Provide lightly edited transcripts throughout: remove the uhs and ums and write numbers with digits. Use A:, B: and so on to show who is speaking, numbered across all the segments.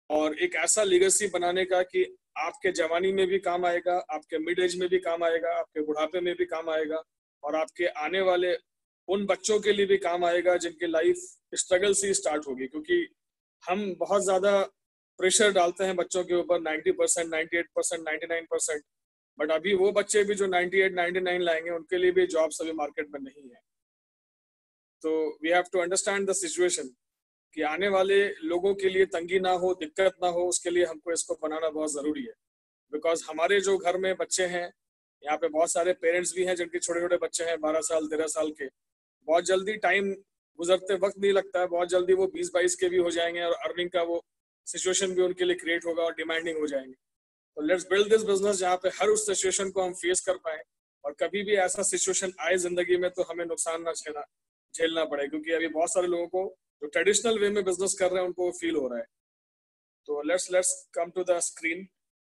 A: और एक ऐसा लीगेसी बनाने का कि आपके जवानी में भी काम आएगा, आपके मिड एज में भी काम आएगा, आपके बुढ़ापे में भी काम आएगा, और आपके आने वाले उन बच्चों के लिए भी काम आएगा जिनकी लाइफ स्ट्रगल से स्टार्ट होगी। क्योंकि हम बहुत ज्यादा प्रेशर डालते हैं बच्चों के ऊपर, 90%, 98%, 99%, बट अभी वो बच्चे भी जो 98, 99 लाएंगे, उनके लिए भी जॉब्स अभी मार्केट में नहीं है। तो we have to understand the situation कि आने वाले लोगों के लिए तंगी ना हो, दिक्कत ना हो, उसके लिए हमको इसको बनाना बहुत जरूरी है। बिकॉज हमारे जो घर में बच्चे हैं, यहाँ पे बहुत सारे पेरेंट्स भी हैं जिनके छोटे छोटे बच्चे हैं 12 साल 13 साल के। बहुत जल्दी टाइम गुजरते वक्त नहीं लगता है, बहुत जल्दी वो 20-22 के भी हो जाएंगे और अर्निंग का वो सिचुएशन भी उनके लिए क्रिएट होगा और डिमांडिंग हो जाएंगे। तो लेट्स बिल्ड दिस बिजनेस जहाँ पे हर उस सिचुएशन को हम फेस कर पाए, और कभी भी ऐसा सिचुएशन आए जिंदगी में तो हमें नुकसान ना झेलना पड़े। क्योंकि अभी बहुत सारे लोगों को जो ट्रेडिशनल वे में बिजनेस कर रहे हैं उनको फील हो रहा है। तो let's come to the screen.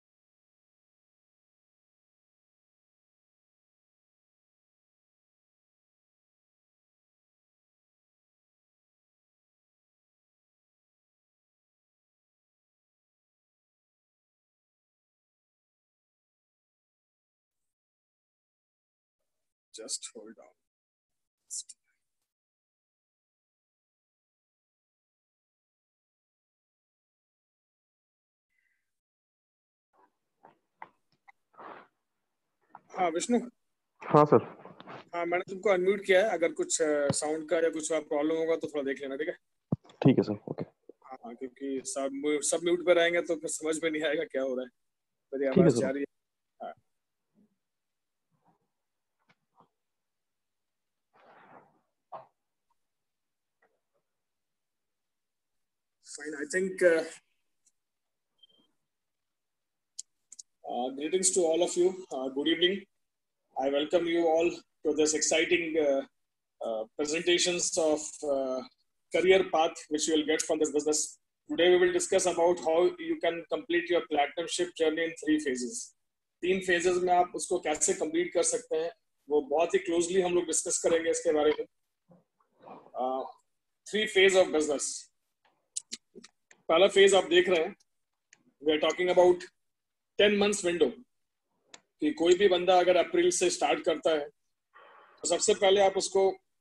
A: Just hold on. हाँ विष्णु।
B: हाँ सर।
A: हाँ मैंने तुमको अनम्यूट किया है, अगर कुछ साउंड का या कुछ प्रॉब्लम होगा तो थोड़ा देख लेना, ठीक है?
B: ठीक है सर, ओके।
A: हाँ क्योंकि सब म्यूट पे रहेंगे तो फिर समझ में नहीं आएगा क्या हो रहा है। मेरी
B: ठीक है
A: आवाज
B: सर।
A: जा रही है? हाँ fine, I think greetings to all of you. Good evening. I welcome you all to this exciting presentations of career path which you will get from this business. Today we will discuss about how you can complete your platinumship journey in 3 phases. 3 phases में आप उसको कैसे complete कर सकते हैं, वो बहुत ही closely हम लोग discuss करेंगे इसके बारे में। 3 phase of business. पहला phase आप देख रहे हैं, we are talking about 10 months window। कि कोई भी बंदा अगर अप्रैल से स्टार्ट करता है तो सबसे पहले आप उसको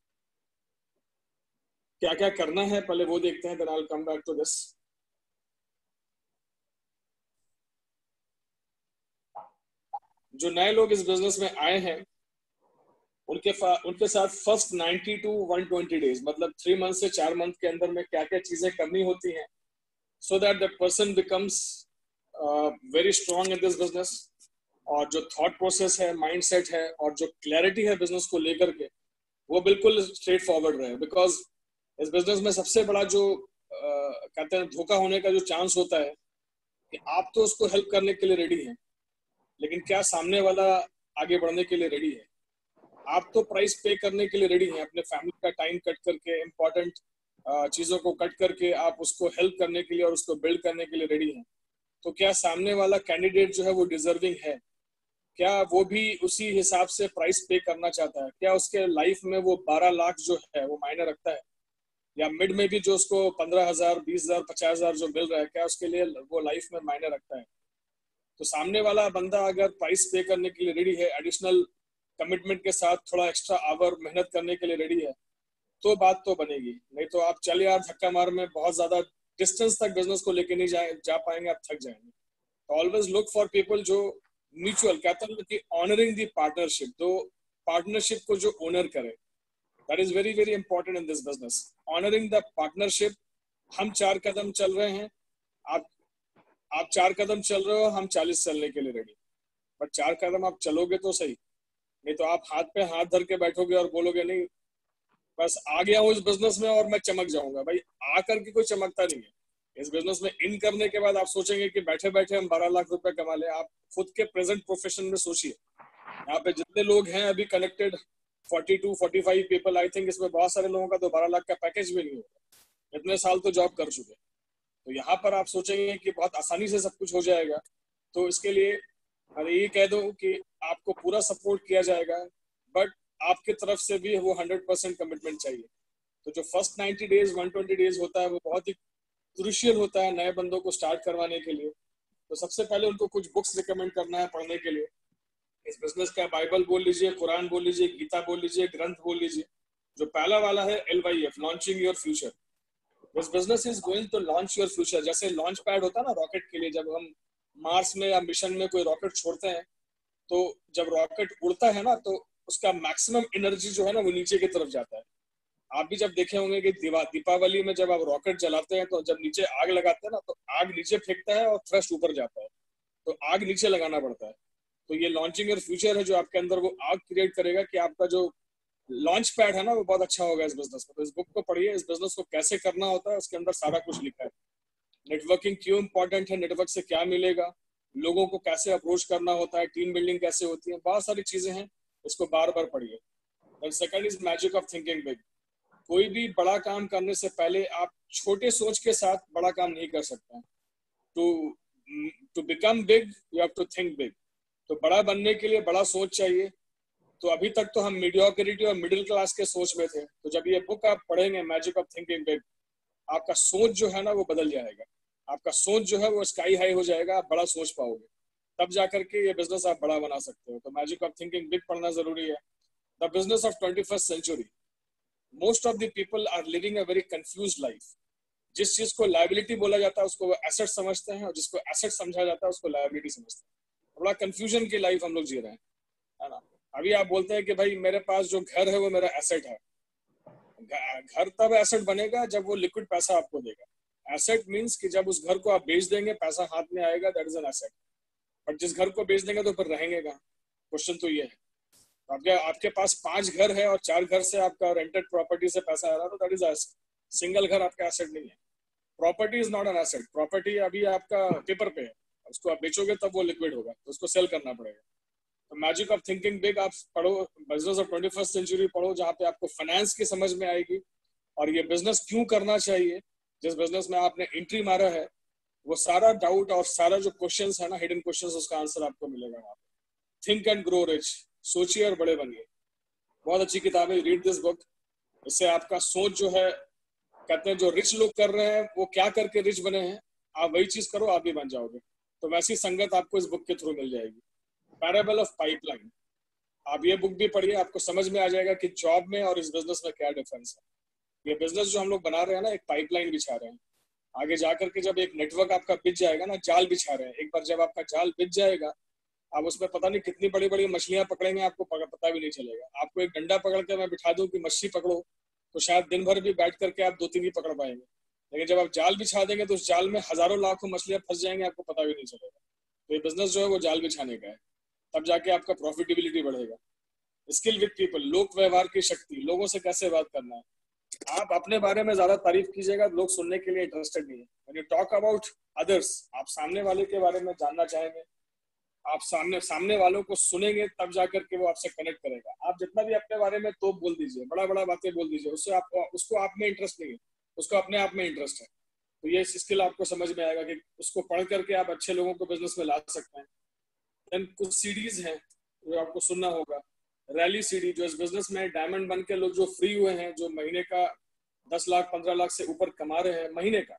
A: क्या क्या करना है पहले वो देखते हैं, then I'll come back to this। जो नए लोग इस बिजनेस में आए हैं उनके साथ फर्स्ट 90 to 120 डेज, मतलब 3 मंथ से 4 मंथ के अंदर में क्या क्या चीजें करनी होती हैं, so that the person becomes very strong in this business। और जो थॉट प्रोसेस है, माइंडसेट है और जो क्लैरिटी है बिजनेस को लेकर के, वो बिल्कुल स्ट्रेट फॉरवर्ड रहे। बिकॉज इस बिजनेस में सबसे बड़ा जो कहते हैं धोखा होने का जो चांस होता है कि आप तो उसको हेल्प करने के लिए रेडी हैं, लेकिन क्या सामने वाला आगे बढ़ने के लिए रेडी है? आप तो प्राइस पे करने के लिए रेडी हैं, अपने फैमिली का टाइम कट करके, इंपॉर्टेंट चीजों को कट करके आप उसको हेल्प करने के लिए और उसको बिल्ड करने के लिए रेडी हैं। तो क्या सामने वाला कैंडिडेट जो है वो डिजर्विंग है? क्या वो भी उसी हिसाब से प्राइस पे करना चाहता है? क्या उसके लाइफ में वो 12 लाख जो है वो मायने रखता है? या मिड में भी जो उसको 15,000, 20,000, 50,000 जो मिल रहा है, क्या उसके लिए वो लाइफ में मायने रखता है? तो सामने वाला बंदा अगर प्राइस पे करने के लिए रेडी है, एडिशनल कमिटमेंट के साथ थोड़ा एक्स्ट्रा आवर मेहनत करने के लिए रेडी है, तो बात तो बनेगी। नहीं तो आप चल यार धक्का मार में बहुत ज्यादा डिस्टेंस तक बिजनेस को लेके नहीं जा पाएंगे, आप थक जाएंगे। तो ऑलवेज लुक फॉर पीपल जो म्यूचुअल, कहते हैं कि ऑनरिंग दी पार्टनरशिप, तो पार्टनरशिप को जो ओनर करे, that is very very important in this business. Honouring the partnership. हम 4 कदम चल रहे हैं, आप 4 कदम चल रहे हो, हम 40 चलने के लिए रेडी। बट 4 कदम आप चलोगे तो सही, नहीं तो आप हाथ पे हाथ धर के बैठोगे और बोलोगे नहीं बस आ गया हूँ इस बिजनेस में और मैं चमक जाऊंगा। भाई आकर के कोई चमकता नहीं है। इस बिजनेस में इन करने के बाद आप सोचेंगे कि बैठे बैठे हम 12 लाख रुपए कमा ले। आप खुद के प्रेजेंट प्रोफेशन में सोचिए, यहाँ पे जितने लोग हैं अभी कनेक्टेड, 42-45 पीपल, आई थिंक इसमें बहुत सारे लोगों का तो 12 लाख का पैकेज भी नहीं होगा, इतने साल तो जॉब कर चुके। तो यहाँ पर आप सोचेंगे कि बहुत आसानी से सब कुछ हो जाएगा। तो इसके लिए मैं ये कह दूं कि आपको पूरा सपोर्ट किया जाएगा, बट आपकी तरफ से भी वो 100% कमिटमेंट चाहिए। तो जो फर्स्ट 90 डेज 120 डेज होता है वो बहुत ही क्रूशियल होता है नए बंदों को स्टार्ट करवाने के लिए। तो सबसे पहले उनको कुछ बुक्स रिकमेंड करना है पढ़ने के लिए। इस बिजनेस का बाइबल बोल लीजिए, कुरान बोल लीजिए, गीता बोल लीजिए, ग्रंथ बोल लीजिए। जो पहला वाला है LYF, launching your future. This business is going to launch your future. जैसे लॉन्च पैड होता है ना रॉकेट के लिए, जब हम मार्स में या मिशन में कोई रॉकेट छोड़ते हैं, तो जब रॉकेट उड़ता है ना, तो उसका मैक्सिमम एनर्जी जो है ना वो नीचे की तरफ जाता है। आप भी जब देखे होंगे कि दीपावली में जब आप रॉकेट जलाते हैं, तो जब नीचे आग लगाते हैं ना, तो आग नीचे फेंकता है और थ्रस्ट ऊपर जाता है, तो आग नीचे लगाना पड़ता है। तो ये लॉन्चिंग योर फ्यूचर है जो आपके अंदर वो आग क्रिएट करेगा कि आपका जो लॉन्च पैड है ना वो बहुत अच्छा होगा इस बिजनेस में। तो इस बुक को पढ़िए, इस बिजनेस को कैसे करना होता है उसके अंदर सारा कुछ लिखा है। नेटवर्किंग क्यों इंपॉर्टेंट है, नेटवर्क से क्या मिलेगा, लोगों को कैसे अप्रोच करना होता है, टीम बिल्डिंग कैसे होती है, बहुत सारी चीजें हैं, इसको बार बार पढ़िए। And second is magic of thinking big. कोई भी बड़ा काम करने से पहले आप छोटे सोच के साथ बड़ा काम नहीं कर सकते। To to become big you have to think big. तो बड़ा बनने के लिए बड़ा सोच चाहिए। तो अभी तक तो हम मीडियोक्रिटी और मिडिल क्लास के सोच में थे, तो जब ये बुक आप पढ़ेंगे मैजिक ऑफ थिंकिंग बिग, आपका सोच जो है ना वो बदल जाएगा। आपका सोच जो है वो स्काई हाई हो जाएगा, आप बड़ा सोच पाओगे, तब जाकर के ये बिजनेस आप बड़ा बना सकते हो। तो मैजिक ऑफ थिंकिंग बिग पढ़ना जरूरी है। The business of 21st century. Most of the people are living a very confuse life. जिस चीज को लायबिलिटी बोला जाता है उसको वो एसेट समझते हैं, और जिसको एसेट समझा जाता है उसको लायबिलिटी समझते हैं। बड़ा कंफ्यूजन की लाइफ हम लोग जी रहे हैं, है ना। अभी आप बोलते हैं कि भाई मेरे पास जो घर है वो मेरा एसेट है। घर तब एसेट बनेगा जब वो लिक्विड पैसा आपको देगा। एसेट मींस कि जब उस घर को आप बेच देंगे, पैसा हाथ में आएगा, that is an asset. But जिस घर को बेच देंगे तो फिर रहेंगे कहाँ? क्वेश्चन तो ये है। तो आपके आपके पास 5 घर है और 4 घर से आपका रेंटेड प्रॉपर्टी से पैसा आ रहा है, तो दैट इज एसेट। सिंगल घर आपका एसेट नहीं है। Property is not an asset. Property अभी आपका पेपर पे है, उसको आप बेचोगे तब वो लिक्विड होगा, तो उसको सेल करना पड़ेगा। तो मैजिक ऑफ थिंकिंग बिग आप पढ़ो, बिजनेस ऑफ 21st सेंचुरी पढ़ो, जहाँ पे आपको फाइनेंस की समझ में आएगी और ये बिजनेस क्यों करना चाहिए। जिस बिजनेस में आपने एंट्री मारा है वो सारा डाउट और सारा जो क्वेश्चंस है ना, हिडन क्वेश्चंस, उसका आंसर आपको मिलेगा वहाँ पे। Think and grow rich. सोचिए और बड़े बनिए। बहुत अच्छी किताब है, रीड दिस बुक। इससे आपका सोच जो है, कहते हैं जो रिच लोग कर रहे हैं वो क्या करके रिच बने हैं, आप वही चीज करो, आप भी बन जाओगे। तो वैसी संगत आपको इस बुक के थ्रू मिल जाएगी। Parable of pipeline. आप ये बुक भी पढ़िए, आपको समझ में आ जाएगा कि जॉब में और इस बिजनेस में क्या डिफरेंस है। ये बिजनेस जो हम लोग बना रहे हैं ना, एक पाइपलाइन बिछा रहे हैं। आगे जाकर के जब एक नेटवर्क आपका बिछ जाएगा ना, जाल बिछा रहे हैं, एक बार जब आपका जाल बिछ जाएगा, आप उसमें पता नहीं कितनी बड़ी बड़ी मछलियां पकड़ेंगे, आपको पता भी नहीं चलेगा। आपको एक डंडा पकड़ के मैं बिठा दूं कि मछली पकड़ो, तो शायद दिन भर भी बैठ करके आप 2-3 ही पकड़ पाएंगे। लेकिन जब आप जाल बिछा देंगे तो उस जाल में हजारों लाखों मछलियां फंस जाएंगे, आपको पता भी नहीं चलेगा। तो ये बिजनेस जो है वो जाल बिछाने का है, तब जाके आपका प्रॉफिटेबिलिटी बढ़ेगा। Skill with people. लोक व्यवहार की शक्ति, लोगों से कैसे बात करना है। आप अपने बारे में ज्यादा तारीफ कीजिएगा, लोग सुनने के लिए इंटरेस्टेड नहीं है। When you talk about others, आप सामने वाले के बारे में जानना चाहेंगे, आप सामने वालों को सुनेंगे, तब जाकर के वो आपसे कनेक्ट करेगा। आप जितना भी अपने बारे में तो बोल दीजिए, बड़ा बड़ा बातें बोल दीजिए, उससे आपको उसको आप में इंटरेस्ट नहीं है, उसको अपने आप में इंटरेस्ट है। तो ये स्किल आपको समझ में आएगा कि उसको पढ़ करके आप अच्छे लोगों को बिजनेस में ला सकते हैं। देन कुछ सीडीज हैं जो आपको सुनना होगा। रैली सीडी, जो इस बिजनेस में डायमंड बन के लोग जो फ्री हुए हैं, जो महीने का 10 लाख 15 लाख से ऊपर कमा रहे हैं महीने का,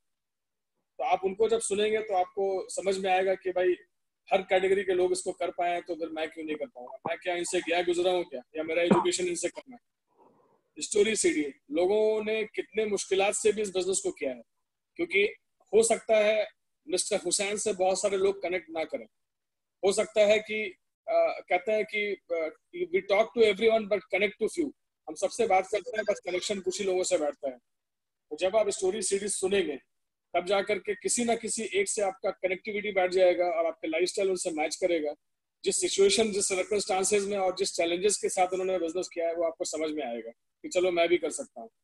A: तो आप उनको जब सुनेंगे तो आपको समझ में आएगा कि भाई हर कैटेगरी के लोग इसको कर पाए हैं, तो फिर मैं क्यों नहीं कर पाऊंगा। मैं क्या इनसे गया गुजरा हूँ क्या, या मेरा एजुकेशन इनसे कम है। स्टोरी सीडी, लोगों ने कितने मुश्किलात से भी इस बिजनेस को किया है। क्योंकि हो सकता है मिस्टर हुसैन से बहुत सारे लोग कनेक्ट ना करें, हो सकता है कि कहते हैं कि we talk to everyone but connect to few. हम सबसे बात करते हैं, बस कनेक्शन कुछ ही लोगों से बैठता है। तो जब आप स्टोरी सीरीज सुनेंगे, तब जाकर के किसी ना किसी एक से आपका कनेक्टिविटी बैठ जाएगा और आपके लाइफस्टाइल उनसे मैच करेगा। जिस सिचुएशन, जिस सर्कमस्टांसेस में और जिस चैलेंजेस के साथ उन्होंने बिजनेस किया है, वो आपको समझ में आएगा कि चलो मैं भी कर सकता हूँ।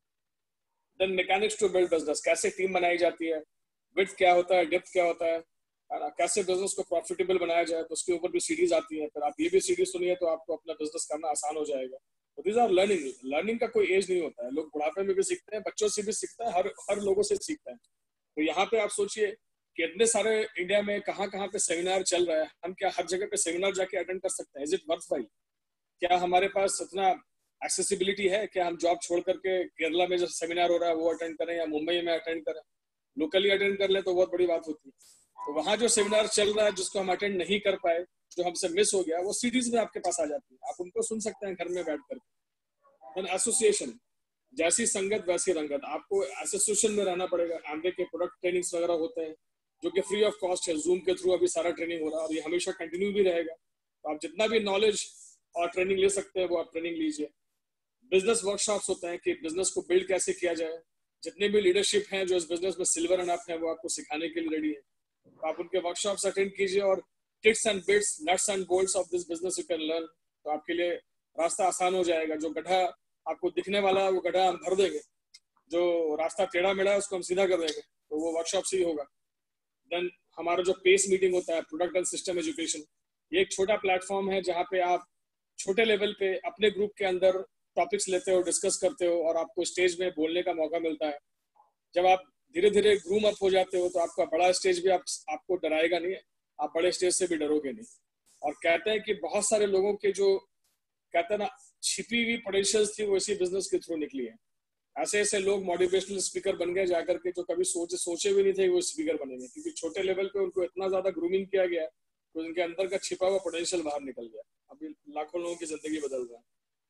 A: Then mechanics to build business. कैसे टीम बनाई जाती है, विड्थ क्या होता है, डेप्थ क्या होता है, कैसे बिजनेस को प्रॉफिटेबल बनाया जाए, तो उसके ऊपर भी सीरीज आती है। फिर आप ये भी सीरीज सुनिए तो आपको अपना बिजनेस करना आसान हो जाएगा। तो दीज आर लर्निंग। लर्निंग का कोई एज नहीं होता है, लोग बुढ़ापे में भी सीखते हैं, बच्चों से भी सीखते हैं, हर लोगों से सीखते हैं। तो यहाँ पे आप सोचिए कि इतने सारे इंडिया में कहाँ कहाँ पे सेमिनार चल रहा है, हम क्या हर जगह पे सेमिनार जाके अटेंड कर सकते हैं? Is it worthwhile? क्या हमारे पास इतना एक्सेसिबिलिटी है? क्या हम जॉब छोड़ करके केरला में जो सेमिनार हो रहा है वो अटेंड करें, या मुंबई में अटेंड करें? लोकली अटेंड कर ले तो बहुत बड़ी बात होती है। तो वहाँ जो सेमिनार चल रहा है जिसको हम अटेंड नहीं कर पाए, जो हमसे मिस हो गया, वो सीडीज में आपके पास आ जाती है, आप उनको सुन सकते हैं घर में बैठ कर। एसोसिएशन, जैसी संगत वैसी रंगत, आपको एसोसिएशन में रहना पड़ेगा। आमरे के प्रोडक्ट ट्रेनिंग्स वगैरह होते हैं जो कि फ्री ऑफ कॉस्ट है, जूम के थ्रू अभी सारा ट्रेनिंग हो रहा है और ये हमेशा कंटिन्यू भी रहेगा। तो आप जितना भी नॉलेज और ट्रेनिंग ले सकते हैं वो आप ट्रेनिंग लीजिए। बिजनेस वर्कशॉप्स होते हैं कि बिजनेस को बिल्ड कैसे किया जाए, जितने भी लीडरशिप हैं जो इस बिजनेस में सिल्वर एंड अप है वो आपको सिखाने के लिए रेडी है। तो आप उनके वर्कशॉप्स अटेंड कीजिए और tips and bits, nuts and bolts of this business you can learn. तो आपके लिए रास्ता आसान हो जाएगा। जो गड्ढा आपको दिखने वाला है वो गड्ढा हम भर देंगे, जो रास्ता टेढ़ा मेढ़ा है उसको हम सीधा कर देंगे, तो वो वर्कशॉप से ही होगा। देन हमारा जो पेस मीटिंग होता है, प्रोडक्ट एंड सिस्टम एजुकेशन, ये एक छोटा प्लेटफॉर्म है जहाँ पे आप छोटे लेवल पे अपने ग्रुप के अंदर टॉपिक्स लेते हो, डिस्कस करते हो और आपको स्टेज में बोलने का मौका मिलता है। जब आप धीरे धीरे ग्रूम अप हो जाते हो तो आपका बड़ा स्टेज भी आपको डराएगा नहीं, आप बड़े स्टेज से भी डरोगे नहीं। और कहते हैं कि बहुत सारे लोगों के जो कहते हैं ना छिपी हुई पोटेंशियल्स थी वो इसी बिजनेस के थ्रू निकली है। ऐसे ऐसे लोग मोटिवेशनल स्पीकर बन गए जाकर के जो कभी सोचे भी नहीं थे वो स्पीकर बनेंगे, क्योंकि छोटे लेवल पे उनको इतना ज्यादा ग्रूमिंग किया गया तो उनके अंदर का छिपा हुआ पोटेंशियल बाहर निकल गया। अभी लाखों लोगों की जिंदगी बदल रहा है।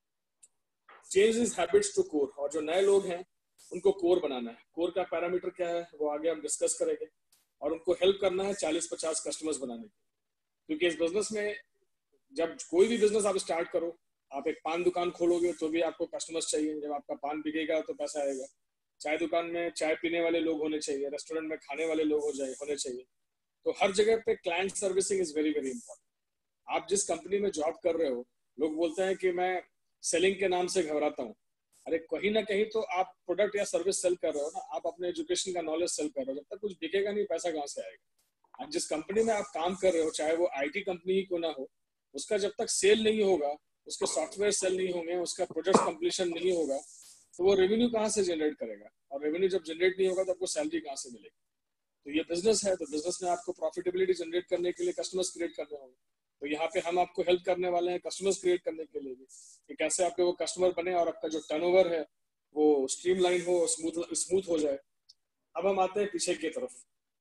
A: Change is habits to core, और जो नए लोग हैं उनको कोर बनाना है। कोर का पैरामीटर क्या है वो आगे हम डिस्कस करेंगे। और उनको हेल्प करना है 40-50 कस्टमर्स बनाने की, क्योंकि इस बिजनेस में जब कोई भी बिजनेस आप स्टार्ट करो, आप एक पान दुकान खोलोगे तो भी आपको कस्टमर्स चाहिए। जब आपका पान बिकेगा तो पैसा आएगा। चाय दुकान में चाय पीने वाले लोग होने चाहिए, रेस्टोरेंट में खाने वाले लोग होने चाहिए। तो हर जगह पे client servicing is very very important. आप जिस कंपनी में जॉब कर रहे हो, लोग बोलते हैं कि मैं सेलिंग के नाम से घबराता हूँ। अरे कहीं ना कहीं तो आप प्रोडक्ट या सर्विस सेल कर रहे हो ना, आप अपने एजुकेशन का नॉलेज सेल कर रहे हो। जब तक कुछ बिकेगा नहीं, पैसा कहाँ से आएगा। जिस कंपनी में आप काम कर रहे हो, चाहे वो आईटी कंपनी ही क्यों ना हो, उसका जब तक सेल नहीं होगा, उसके सॉफ्टवेयर सेल नहीं होंगे, उसका प्रोजेक्ट कंप्लीशन नहीं होगा, तो वो रेवेन्यू कहाँ से जनरेट करेगा। और रेवेन्यू जब जनरेट नहीं होगा तो आपको सैलरी कहाँ से मिलेगी। तो ये बिजनेस है, तो बिजनेस में आपको प्रॉफिटेबिलिटी जनरेट करने के लिए कस्टमर्स क्रिएट करने होंगे। तो यहाँ पे हम आपको हेल्प करने वाले हैं कस्टमर्स क्रिएट करने के लिए भी, कि कैसे आपके वो कस्टमर बने और आपका जो टर्नओवर है वो स्ट्रीमलाइन हो, स्मूथ हो जाए। अब हम आते हैं पीछे की तरफ।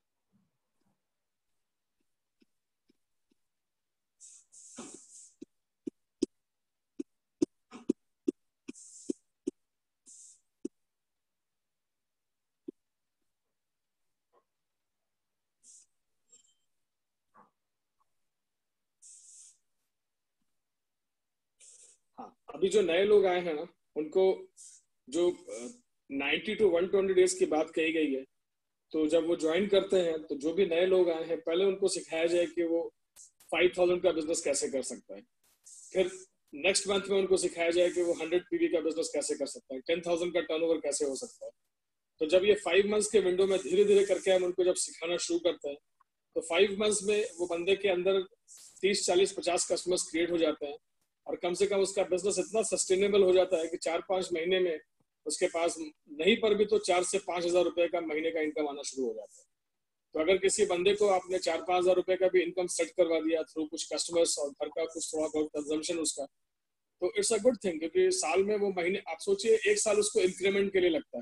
A: हाँ, अभी जो नए लोग आए हैं ना, उनको जो 90 to 120 डेज की बात कही गई है, तो जब वो ज्वाइन करते हैं तो जो भी नए लोग आए हैं पहले उनको सिखाया जाए कि वो 5,000 का बिजनेस कैसे कर सकता है। फिर नेक्स्ट मंथ में उनको सिखाया जाए कि वो 100 पीवी का बिजनेस कैसे कर सकता है, 10,000 का टर्नओवर कैसे हो सकता है। तो जब ये 5 मंथ्स के विंडो में धीरे धीरे करके हम उनको जब सिखाना शुरू करते हैं, तो 5 मंथ्स में वो बंदे के अंदर 30, 40, 50 कस्टमर्स क्रिएट हो जाते हैं। और कम से कम उसका बिजनेस इतना सस्टेनेबल हो जाता है कि 4-5 महीने में उसके पास नहीं पर भी तो 4 से 5 हजार रुपए का महीने का इनकम आना शुरू हो जाता है। तो अगर किसी बंदे को आपने 4-5 हजार रुपए का भी इनकम सेट करवा दिया थ्रू कुछ कस्टमर्स और घर का कुछ थोड़ा बहुत कंजम्पशन उसका, तो इट्स अ गुड थिंग। क्योंकि साल में वो महीने, आप सोचिए 1 साल उसको इंक्रीमेंट के लिए लगता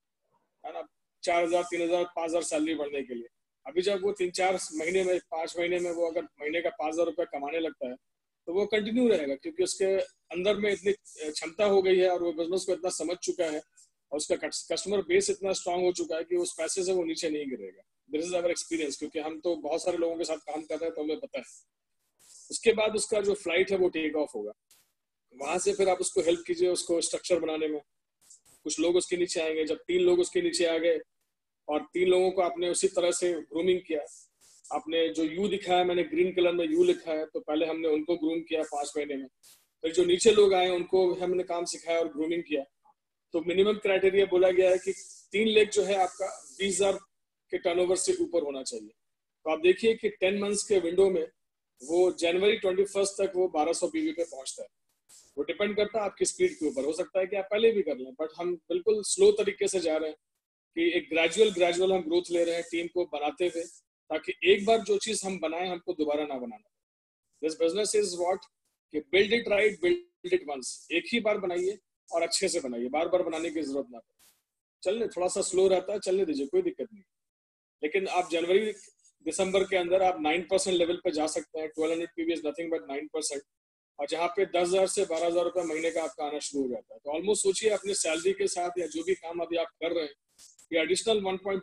A: है ना, 4,000, 3,000, 5,000 सैलरी बढ़ने के लिए। अभी जब वो 3-4 महीने में, 5 महीने में वो अगर महीने का 5,000 रुपये कमाने लगता है तो वो कंटिन्यू रहेगा, क्योंकि उसके अंदर में इतनी क्षमता हो गई है और वो बिजनेस को इतना समझ चुका है और उसका कस्टमर बेस इतना स्ट्रांग हो चुका है कि उस पैसे से वो नीचे नहीं गिरेगा। दिस इज अवर एक्सपीरियंस, क्योंकि हम तो बहुत सारे लोगों के साथ काम कर रहे हैं तो हमें पता है। उसके बाद उसका जो फ्लाइट है वो टेक ऑफ होगा। वहां से फिर आप उसको हेल्प कीजिए उसको स्ट्रक्चर बनाने में। कुछ लोग उसके नीचे आएंगे। जब 3 लोग उसके नीचे आ गए और 3 लोगों को आपने उसी तरह से ग्रूमिंग किया, आपने जो यू दिखाया, मैंने ग्रीन कलर में यू लिखा है, तो पहले हमने उनको ग्रूम किया 5 महीने में। फिर जो नीचे लोग आए उनको हमने काम सिखाया और ग्रूमिंग किया। तो मिनिमम क्राइटेरिया बोला गया है कि 3 लाख जो है आपका 20,000 के टर्नओवर से ऊपर होना चाहिए। तो आप देखिए कि 10 मंथ्स के विंडो में वो जनवरी 21 तक वो 1200 पीवी पे पहुंचता है। वो डिपेंड करता है आपकी स्पीड के ऊपर। हो सकता है कि आप पहले भी कर लें, बट हम बिल्कुल स्लो तरीके से जा रहे हैं कि एक ग्रेजुअल हम ग्रोथ ले रहे हैं टीम को बनाते हुए, ताकि एक बार जो चीज हम बनाए हमको दोबारा ना बनाना। दिस बिजनेस इज व्हाट कि build it right, build it once. एक ही बार बनाइए और अच्छे से बनाइए, बार बार बनाने की जरूरत ना पड़े। चलने थोड़ा सा स्लो रहता है, चलने दीजिए, कोई दिक्कत नहीं। लेकिन आप जनवरी दिसंबर के अंदर आप 9% लेवल पे जा सकते हैं। 1200 पीवी इज नथिंग बट 9%, और जहाँ पे 10,000 से 12,000 रुपए महीने का आपका आना शुरू हो जाता है। तो ऑलमोस्ट सोचिए अपने सैलरी के साथ या जो भी काम अभी आप कर रहे हैं, ये एडिशनल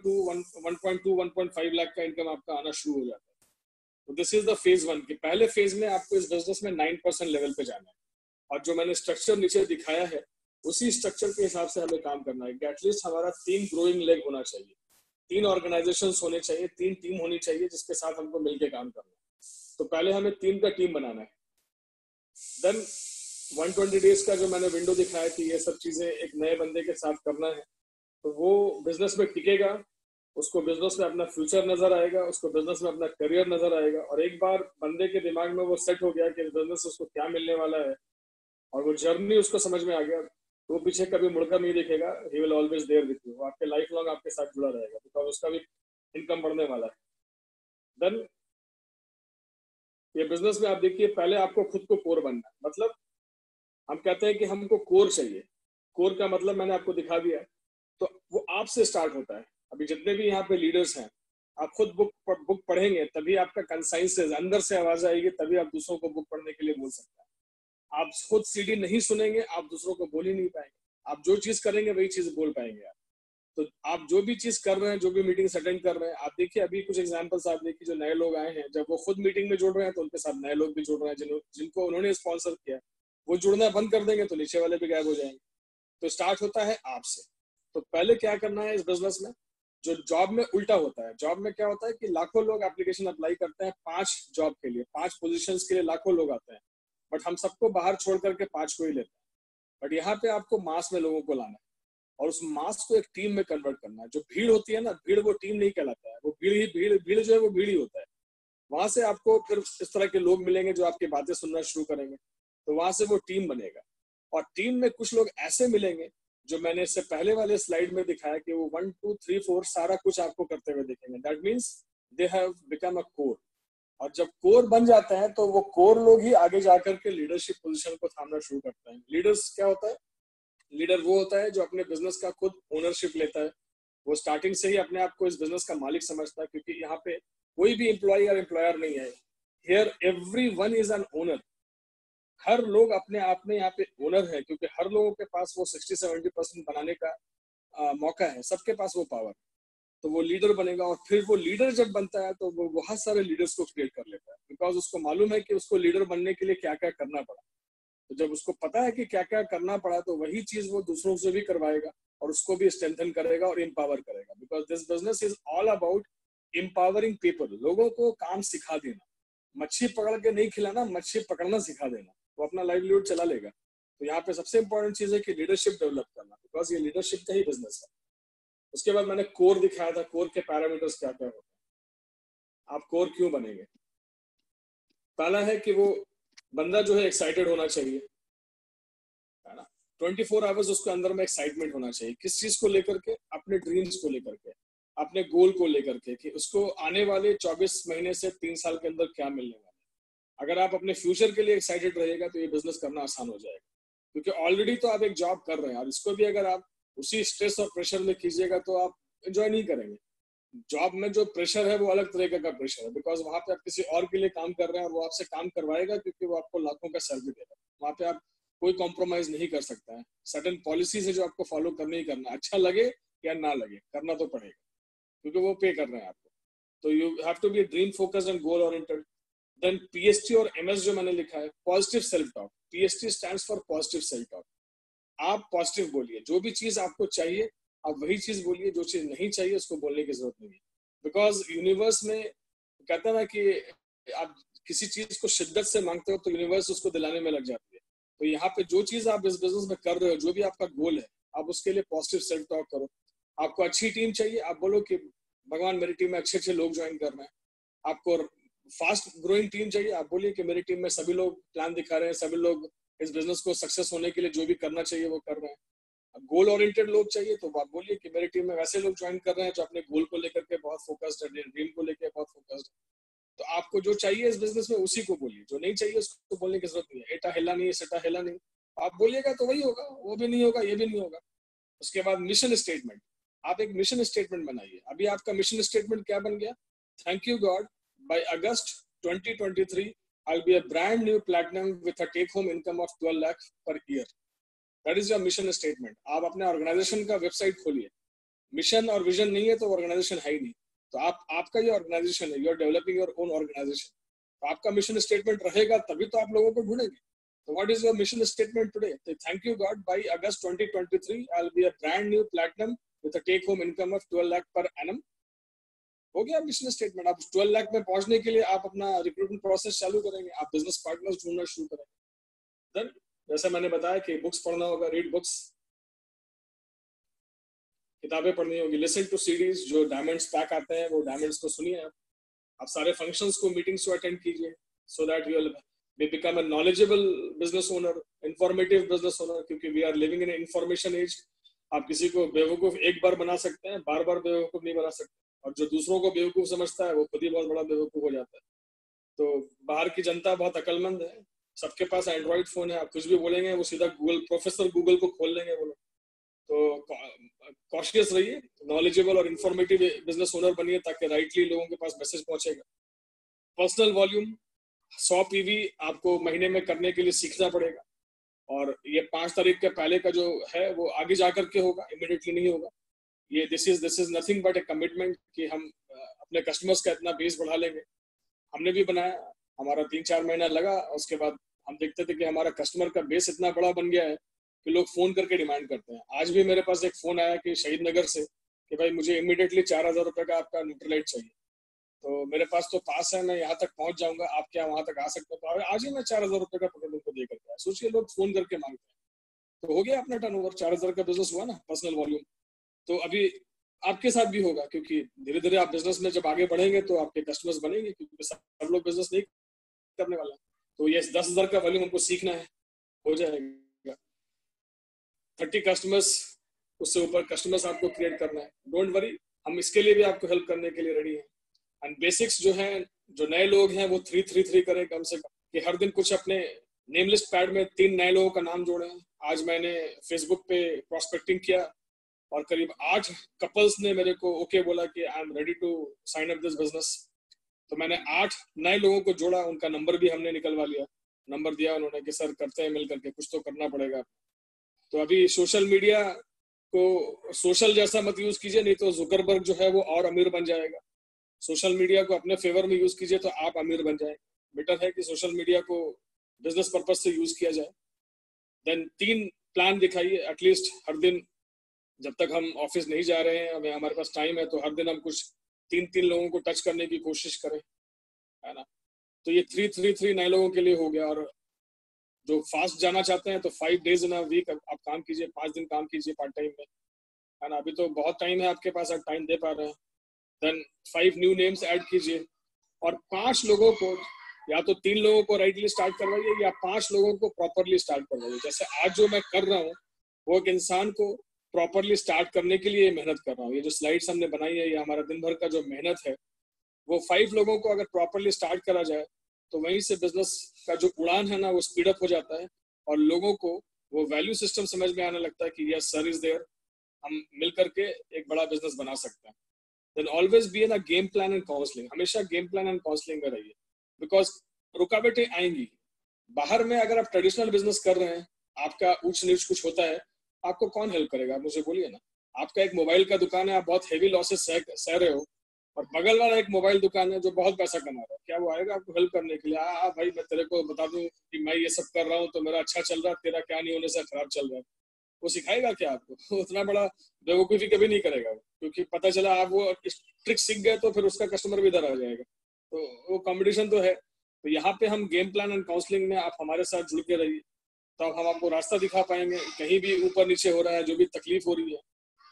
A: 1.5 लाख का इनकम आपका आना शुरू हो जाता है। तो दिस इज द फेज 1 कि पहले फेज में आपको इस बिजनेस में 9% लेवल पे जाना है, और जो मैंने स्ट्रक्चर नीचे दिखाया है उसी स्ट्रक्चर के हिसाब से हमें काम करना है कि एटलीस्ट हमारा 3 ग्रोइंग लेग होना चाहिए, 3 ऑर्गेनाइजेशन होने चाहिए, 3 टीम होनी चाहिए जिसके साथ हमको मिलकर काम करना है। तो पहले हमें 3 का टीम बनाना है। देन 120 डेज का जो मैंने विंडो दिखाया कि ये सब चीजें एक नए बंदे के साथ करना है, तो वो बिजनेस में टिकेगा, उसको बिजनेस में अपना फ्यूचर नजर आएगा, उसको बिजनेस में अपना करियर नजर आएगा। और एक बार बंदे के दिमाग में वो सेट हो गया कि बिजनेस से उसको क्या मिलने वाला है और वो जर्नी उसको समझ में आ गया, तो वो पीछे कभी मुड़कर नहीं देखेगा। He will always there with you, वो आपके लाइफ लॉन्ग आपके साथ जुड़ा रहेगा, बिकॉज उसका भी इनकम बढ़ने वाला है। देन ये बिजनेस में आप देखिए, पहले आपको खुद को कोर बनना है। मतलब हम कहते हैं कि हमको कोर चाहिए। कोर का मतलब मैंने आपको दिखा दिया है। तो वो आपसे स्टार्ट होता है। अभी जितने भी यहाँ पे लीडर्स हैं, आप खुद बुक पढ़ेंगे तभी आपका कंसाइंसेस अंदर से आवाज आएगी, तभी आप दूसरों को बुक पढ़ने के लिए बोल सकते हैं। आप खुद सीडी नहीं सुनेंगे, आप दूसरों को बोल ही नहीं पाएंगे। आप जो चीज करेंगे वही चीज बोल पाएंगे आप। तो आप जो भी चीज कर रहे हैं, जो भी मीटिंग अटेंड कर रहे हैं, आप देखिए अभी कुछ एग्जांपल्स आप देखिए, जो नए लोग आए हैं, जब वो खुद मीटिंग में जुड़ रहे हैं तो उनके साथ नए लोग भी जुड़ रहे हैं जिनको उन्होंने स्पॉन्सर किया। वो जुड़ना बंद कर देंगे तो नीचे वाले भी गायब हो जाएंगे। तो स्टार्ट होता है आपसे। तो पहले क्या करना है इस बिजनेस में, जो जॉब में उल्टा होता है। जॉब में क्या होता है कि लाखों लोग एप्लीकेशन अप्लाई करते हैं 5 जॉब के लिए, 5 पोजीशंस के लिए लाखों लोग आते हैं, बट हम सबको बाहर छोड़ करके 5 को ही लेते हैं। बट यहाँ पे आपको मास में लोगों को लाना है और उस मास को एक टीम में कन्वर्ट करना है। जो भीड़ होती है ना, भीड़ वो टीम नहीं कहलाता है, वो भीड़ जो है वो भीड़ ही होता है। वहां से आपको फिर इस तरह के लोग मिलेंगे जो आपकी बातें सुनना शुरू करेंगे, तो वहां से वो टीम बनेगा। और टीम में कुछ लोग ऐसे मिलेंगे जो मैंने इससे पहले वाले स्लाइड में दिखाया कि वो 1 2 3 4 सारा कुछ आपको करते हुए दिखेंगे। That means they have become a core. और जब कोर बन जाते हैं तो वो कोर लोग ही आगे जाकर के लीडरशिप पोजीशन को थामना शुरू करते हैं। लीडर्स क्या होता है? लीडर वो होता है जो अपने बिजनेस का खुद ओनरशिप लेता है। वो स्टार्टिंग से ही अपने आप को इस बिजनेस का मालिक समझता है, क्योंकि यहाँ पे कोई भी एम्प्लॉय और एम्प्लॉयर नहीं है। Here everyone is an owner. हर लोग अपने आप में यहाँ पे ओनर है, क्योंकि हर लोगों के पास वो 60-70% बनाने का मौका है, सबके पास वो पावर। तो वो लीडर बनेगा, और फिर वो लीडर जब बनता है तो वो बहुत सारे लीडर्स को क्रिएट कर लेता है, बिकॉज उसको मालूम है कि उसको लीडर बनने के लिए क्या क्या करना पड़ा। तो जब उसको पता है कि क्या क्या करना पड़ा, तो वही चीज वो दूसरों से भी करवाएगा और उसको भी स्ट्रेंथन करेगा और एम्पावर करेगा। Because this business is all about empowering people. लोगों को काम सिखा देना। मच्छी पकड़ के नहीं खिलाना, मच्छी पकड़ना सिखा देना, वो अपना लाइवलीहुड चला लेगा। तो यहाँ पे सबसे इंपॉर्टेंट चीज है कि लीडरशिप डेवलप करना, बिकॉज ये लीडरशिप का ही बिजनेस है। उसके बाद मैंने कोर दिखाया था, कोर के पैरामीटर्स क्या क्या होते हैं। आप कोर क्यों बनेंगे? पहला है कि वो बंदा जो है एक्साइटेड होना चाहिए, है ना। 24 आवर्स उसके अंदर में एक्साइटमेंट होना चाहिए। किस चीज को लेकर के? अपने ड्रीम्स को लेकर के, अपने गोल को लेकर के, कि उसको आने वाले 24 महीने से 3 साल के अंदर क्या मिलने वाला है। अगर आप अपने फ्यूचर के लिए एक्साइटेड रहेगा तो ये बिजनेस करना आसान हो जाएगा, क्योंकि ऑलरेडी तो आप एक जॉब कर रहे हैं और इसको भी अगर आप उसी स्ट्रेस और प्रेशर में कीजिएगा तो आप एंजॉय नहीं करेंगे। जॉब में जो प्रेशर है वो अलग तरीके का प्रेशर है, बिकॉज वहां पे आप किसी और के लिए काम कर रहे हैं और वो आपसे काम करवाएगा, क्योंकि वो आपको लाखों का सैलरी देगा। वहां पे आप कोई कॉम्प्रोमाइज नहीं कर सकता है। सर्टेन पॉलिसीज है जो आपको फॉलो करना ही करना, अच्छा लगे या ना लगे, करना तो पड़ेगा, क्योंकि वो पे कर रहे हैं आपको। तो you have to be dream focused and goal oriented. Then PST और एमएस जो मैंने लिखा है, positive self talk. PST stands for positive self talk. आप पॉजिटिव बोलिए, जो भी चीज आपको चाहिए आप वही चीज बोलिए, जो चीज नहीं चाहिए उसको बोलने की जरूरत नहीं है। बिकॉज यूनिवर्स में कहता है ना कि आप किसी चीज को शिद्दत से मांगते हो तो यूनिवर्स उसको दिलाने में लग जाती है। तो यहाँ पे जो चीज आप इस बिजनेस में कर रहे हो, जो भी आपका गोल है, आप उसके लिए पॉजिटिव सेल्फ टॉक करो। आपको अच्छी टीम चाहिए, आप बोलो कि भगवान मेरी टीम में अच्छे अच्छे लोग ज्वाइन कर रहे हैं। आपको फास्ट ग्रोइंग टीम चाहिए, आप बोलिए कि मेरी टीम में सभी लोग प्लान दिखा रहे हैं, सभी लोग इस बिजनेस को सक्सेस होने के लिए जो भी करना चाहिए वो कर रहे हैं। गोल ओरिएंटेड लोग चाहिए तो आप बोलिए कि मेरी टीम में वैसे लोग ज्वाइन कर रहे हैं जो अपने गोल को लेकर के बहुत फोकस्ड है, ड्रीम को लेकर बहुत फोकस्ड है। तो आपको जो चाहिए इस बिजनेस में उसी को बोलिए, जो नहीं चाहिए उसको बोलने की जरूरत नहीं है। एटा हिला नहीं, सटा हिला नहीं, आप बोलिएगा तो वही होगा, वो भी नहीं होगा, ये भी नहीं होगा। उसके बाद मिशन स्टेटमेंट। आप एक मिशन स्टेटमेंट बनाइए। अभी आपका मिशन स्टेटमेंट क्या बन गया? Thank you God, by August 2023 I'll be a brand new platinum with a take home income of 12 lakh per year. That is your mission statement. आप अपने ऑर्गेनाइजेशन का वेबसाइट खोलिए, मिशन और विजन नहीं है तो ऑर्गेनाइजेशन है ही नहीं। तो आपका ये ऑर्गेनाइजेशन है, you are developing your own organisation. तो आपका मिशन स्टेटमेंट रहेगा तभी तो आप लोगों को ढूंढेंगे। तो what is your mission statement today? Thank you God, by August 2023 I'll be a brand new platinum with a take home income of 12 lakh per annum. हो गया मिशन स्टेटमेंट। आप 12 लाख में पहुंचने के लिए आप अपना रिक्रूटमेंट प्रोसेस चालू करेंगे, आप बिजनेस पार्टनर्स ढूंढना शुरू करेंगे। देन जैसे मैंने बताया कि बुक्स पढ़ना होगा, रीड बुक्स, किताबें पढ़नी होगी, लिसन टू सीडीज, जो डायमंड्स पैक आते हैं वो डायमंड्स को सुनिए आप सारे फंक्शंस को, मीटिंग्स को अटेंड कीजिए, so that you will become a knowledgeable business owner, informative business owner, क्योंकि we are living in information age. आप किसी को बेवकूफ एक बार बना सकते हैं, बार बार बेवकूफ नहीं बना सकते, और जो दूसरों को बेवकूफ समझता है वो खुद ही बहुत बड़ा बेवकूफ हो जाता है। तो बाहर की जनता बहुत अकलमंद है, सबके पास एंड्रॉइड फोन है, आप कुछ भी बोलेंगे वो सीधा गूगल, प्रोफेसर गूगल को खोल लेंगे वो लोग। तो कॉशियस रहिए, नॉलेजेबल और इंफॉर्मेटिव बिजनेस ओनर बनिए, ताकि राइटली लोगों के पास मैसेज पहुंचेगा। पर्सनल वॉल्यूम 100 पीवी आपको महीने में करने के लिए सीखना पड़ेगा, और ये 5 तारीख के पहले का जो है वो आगे जाकर के होगा, इमीडिएटली नहीं होगा। ये this is nothing but a commitment कि हम अपने कस्टमर्स का इतना बेस बढ़ा लेंगे। हमने भी बनाया, हमारा 3-4 महीना लगा, उसके बाद हम देखते थे कि हमारा कस्टमर का बेस इतना बड़ा बन गया है कि लोग फोन करके डिमांड करते हैं। आज भी मेरे पास एक फोन आया कि शहीद नगर से कि भाई मुझे इमीडिएटली 4000 रुपए का आपका न्यूट्रलाइट चाहिए। तो मेरे पास तो पास है, मैं यहाँ तक पहुंच जाऊंगा, आप क्या वहां तक आ सकते हो? तो आज ही मैं 4000 रुपए का पेट्रोल उनको दे करके आया। सोचिए, लोग फोन करके मांगते हैं। तो हो गया अपना टर्नओवर, 4000 का बिजनेस हुआ ना, पर्सनल वॉल्यूम। तो अभी आपके साथ भी होगा, क्योंकि धीरे धीरे आप बिजनेस में जब आगे बढ़ेंगे तो आपके कस्टमर्स बनेंगे, क्योंकि सब लोग बिजनेस नहीं करने वाला। तो ये 10,000 का वॉल्यूम हमको सीखना है, हो जाएगा। 30 कस्टमर्स, उससे ऊपर कस्टमर्स आपको क्रिएट करना है। डोंट वरी, हम इसके लिए भी आपको हेल्प करने के लिए रेडी हैं। एंड बेसिक्स जो है, जो नए लोग हैं वो 3-3-3 करें कम से कम, कि हर दिन कुछ अपने नेम लिस्ट पैड में 3 नए लोगों का नाम जोड़े। आज मैंने फेसबुक पे प्रोस्पेक्टिंग किया और करीब 8 कपल्स ने मेरे को ओके बोला कि I am ready to sign up this business. तो मैंने 8 नए लोगों को जोड़ा, उनका नंबर भी हमने निकलवा लिया, नंबर दिया उन्होंने कि सर करते हैं मिल करके, कुछ तो करना पड़ेगा। तो अभी सोशल मीडिया को सोशल जैसा मत यूज कीजिए, नहीं तो जुकरबर्ग जो है वो और अमीर बन जाएगा। सोशल मीडिया को अपने फेवर में यूज कीजिए तो आप अमीर बन जाएंगे। बेटर है कि सोशल मीडिया को बिजनेस पर्पज से यूज किया जाए। देन 3 प्लान दिखाइए एटलीस्ट हर दिन, जब तक हम ऑफिस नहीं जा रहे हैं, हमें हमारे पास टाइम है, तो हर दिन हम कुछ 3-3 लोगों को टच करने की कोशिश करें, है ना। तो ये 3-3-3 नए लोगों के लिए हो गया। और जो फास्ट जाना चाहते हैं तो 5 डेज इन अ वीक आप काम कीजिए, 5 दिन काम कीजिए पार्ट टाइम में, है ना। अभी तो बहुत टाइम है आपके पास, आप टाइम दे पा रहे हैं। देन 5 न्यू नेम्स ऐड कीजिए, और 5 लोगों को, या तो 3 लोगों को राइटली स्टार्ट करवाइए, या 5 लोगों को प्रॉपरली स्टार्ट करवाइए। जैसे आज जो मैं कर रहा हूँ, वो एक इंसान को प्रॉपरली स्टार्ट करने के लिए मेहनत कर रहा हूँ। ये जो स्लाइड्स हमने बनाई है, ये हमारा दिन भर का जो मेहनत है, वो 5 लोगों को अगर प्रॉपरली स्टार्ट करा जाए तो वहीं से बिजनेस का जो उड़ान है ना, वो स्पीड अप हो जाता है, और लोगों को वो वैल्यू सिस्टम समझ में आने लगता है कि यस सर इज देयर, हम मिल करके एक बड़ा बिजनेस बना सकते हैं। Then always be in a game plan and counselling, हमेशा गेम प्लान एंड काउंसलिंग में रहिए, बिकॉज रुकावटें आएंगी। बाहर में अगर आप ट्रेडिशनल बिजनेस कर रहे हैं, आपका ऊंच नीच कुछ होता है, आपको कौन हेल्प करेगा? मुझे बोलिए ना। आपका एक मोबाइल का दुकान है, आप बहुत हेवी लॉसेस सह रहे हो, और बगल वाला एक मोबाइल दुकान है जो बहुत पैसा कमा रहा है, क्या वो आएगा आपको हेल्प करने के लिए? भाई मैं तेरे को बता दूं कि मैं ये सब कर रहा हूँ तो मेरा अच्छा चल रहा है, तेरा क्या नहीं होने से खराब चल रहा है। वो सिखाएगा क्या आपको? उतना बड़ा बेवकूफी कभी नहीं करेगा वो, क्योंकि पता चला आप वो ट्रिक सीख गए तो फिर उसका कस्टमर भी इधर आ जाएगा। तो वो कंपटीशन तो है। तो यहाँ पे हम गेम प्लान एंड काउंसलिंग में आप हमारे साथ जुड़ के रहिए, तो हम आपको रास्ता दिखा पाएंगे। कहीं भी ऊपर नीचे हो रहा है, जो भी तकलीफ हो रही है,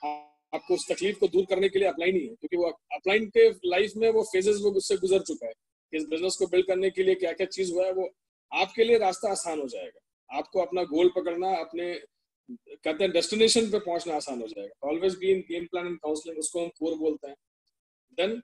A: आपको उस तकलीफ को दूर करने के लिए अपलाइन ही है, क्योंकि वो अपलाइन के लाइफ में वो फेजेस वो उससे गुजर चुका है। इस बिजनेस को बिल्ड करने के लिए क्या क्या चीज हुआ है, वो आपके लिए रास्ता आसान हो जाएगा। आपको अपना गोल पकड़ना, अपने कहते हैं डेस्टिनेशन पे पहुंचना आसान हो जाएगा। Always be in game plan and counselling, उसको हम कोर बोलते हैं। देन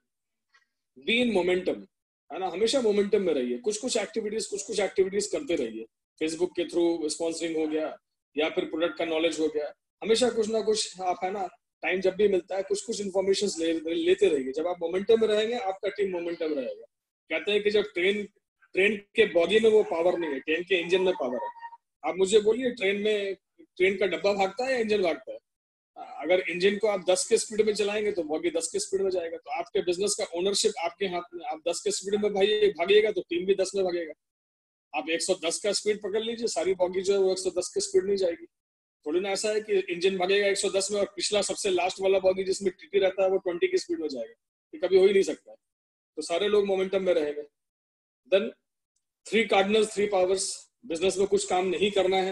A: बी इन मोमेंटम, है ना, हमेशा मोमेंटम में रहिए। कुछ कुछ एक्टिविटीज करते रहिए। फेसबुक के थ्रू स्पॉन्सरिंग हो गया, या फिर प्रोडक्ट का नॉलेज हो गया, हमेशा कुछ ना कुछ आप, है ना, टाइम जब भी मिलता है कुछ कुछ इन्फॉर्मेशन लेते रहिए। जब आप मोमेंटम में रहेंगे आपका टीम मोमेंटम रहेगा। कहते हैं कि जब ट्रेन के बॉगी में वो पावर नहीं है, ट्रेन के इंजन में पावर है। आप मुझे बोलिए ट्रेन का डब्बा भागता है या इंजन भागता है? अगर इंजन को आप 10 के स्पीड में चलाएंगे तो बॉगी 10 के स्पीड में जाएगा। तो आपके बिजनेस का ओनरशिप आपके हाथ में। आप 10 के स्पीड में भागिएगा तो टीम भी 10 में भागेगा। आप 110 का स्पीड पकड़ लीजिए, सारी बॉगी जो है वो 110 के स्पीड नहीं जाएगी। थोड़ी ना ऐसा है कि इंजन भागेगा 110 में और पिछला सबसे लास्ट वाला बॉगी जिसमें टीटी रहता है वो 20 की स्पीड में जाएगा। ये कभी हो ही नहीं सकता है। तो सारे लोग मोमेंटम में रहेंगे। Then 3 cardinals 3 powers. बिजनेस में कुछ काम नहीं करना है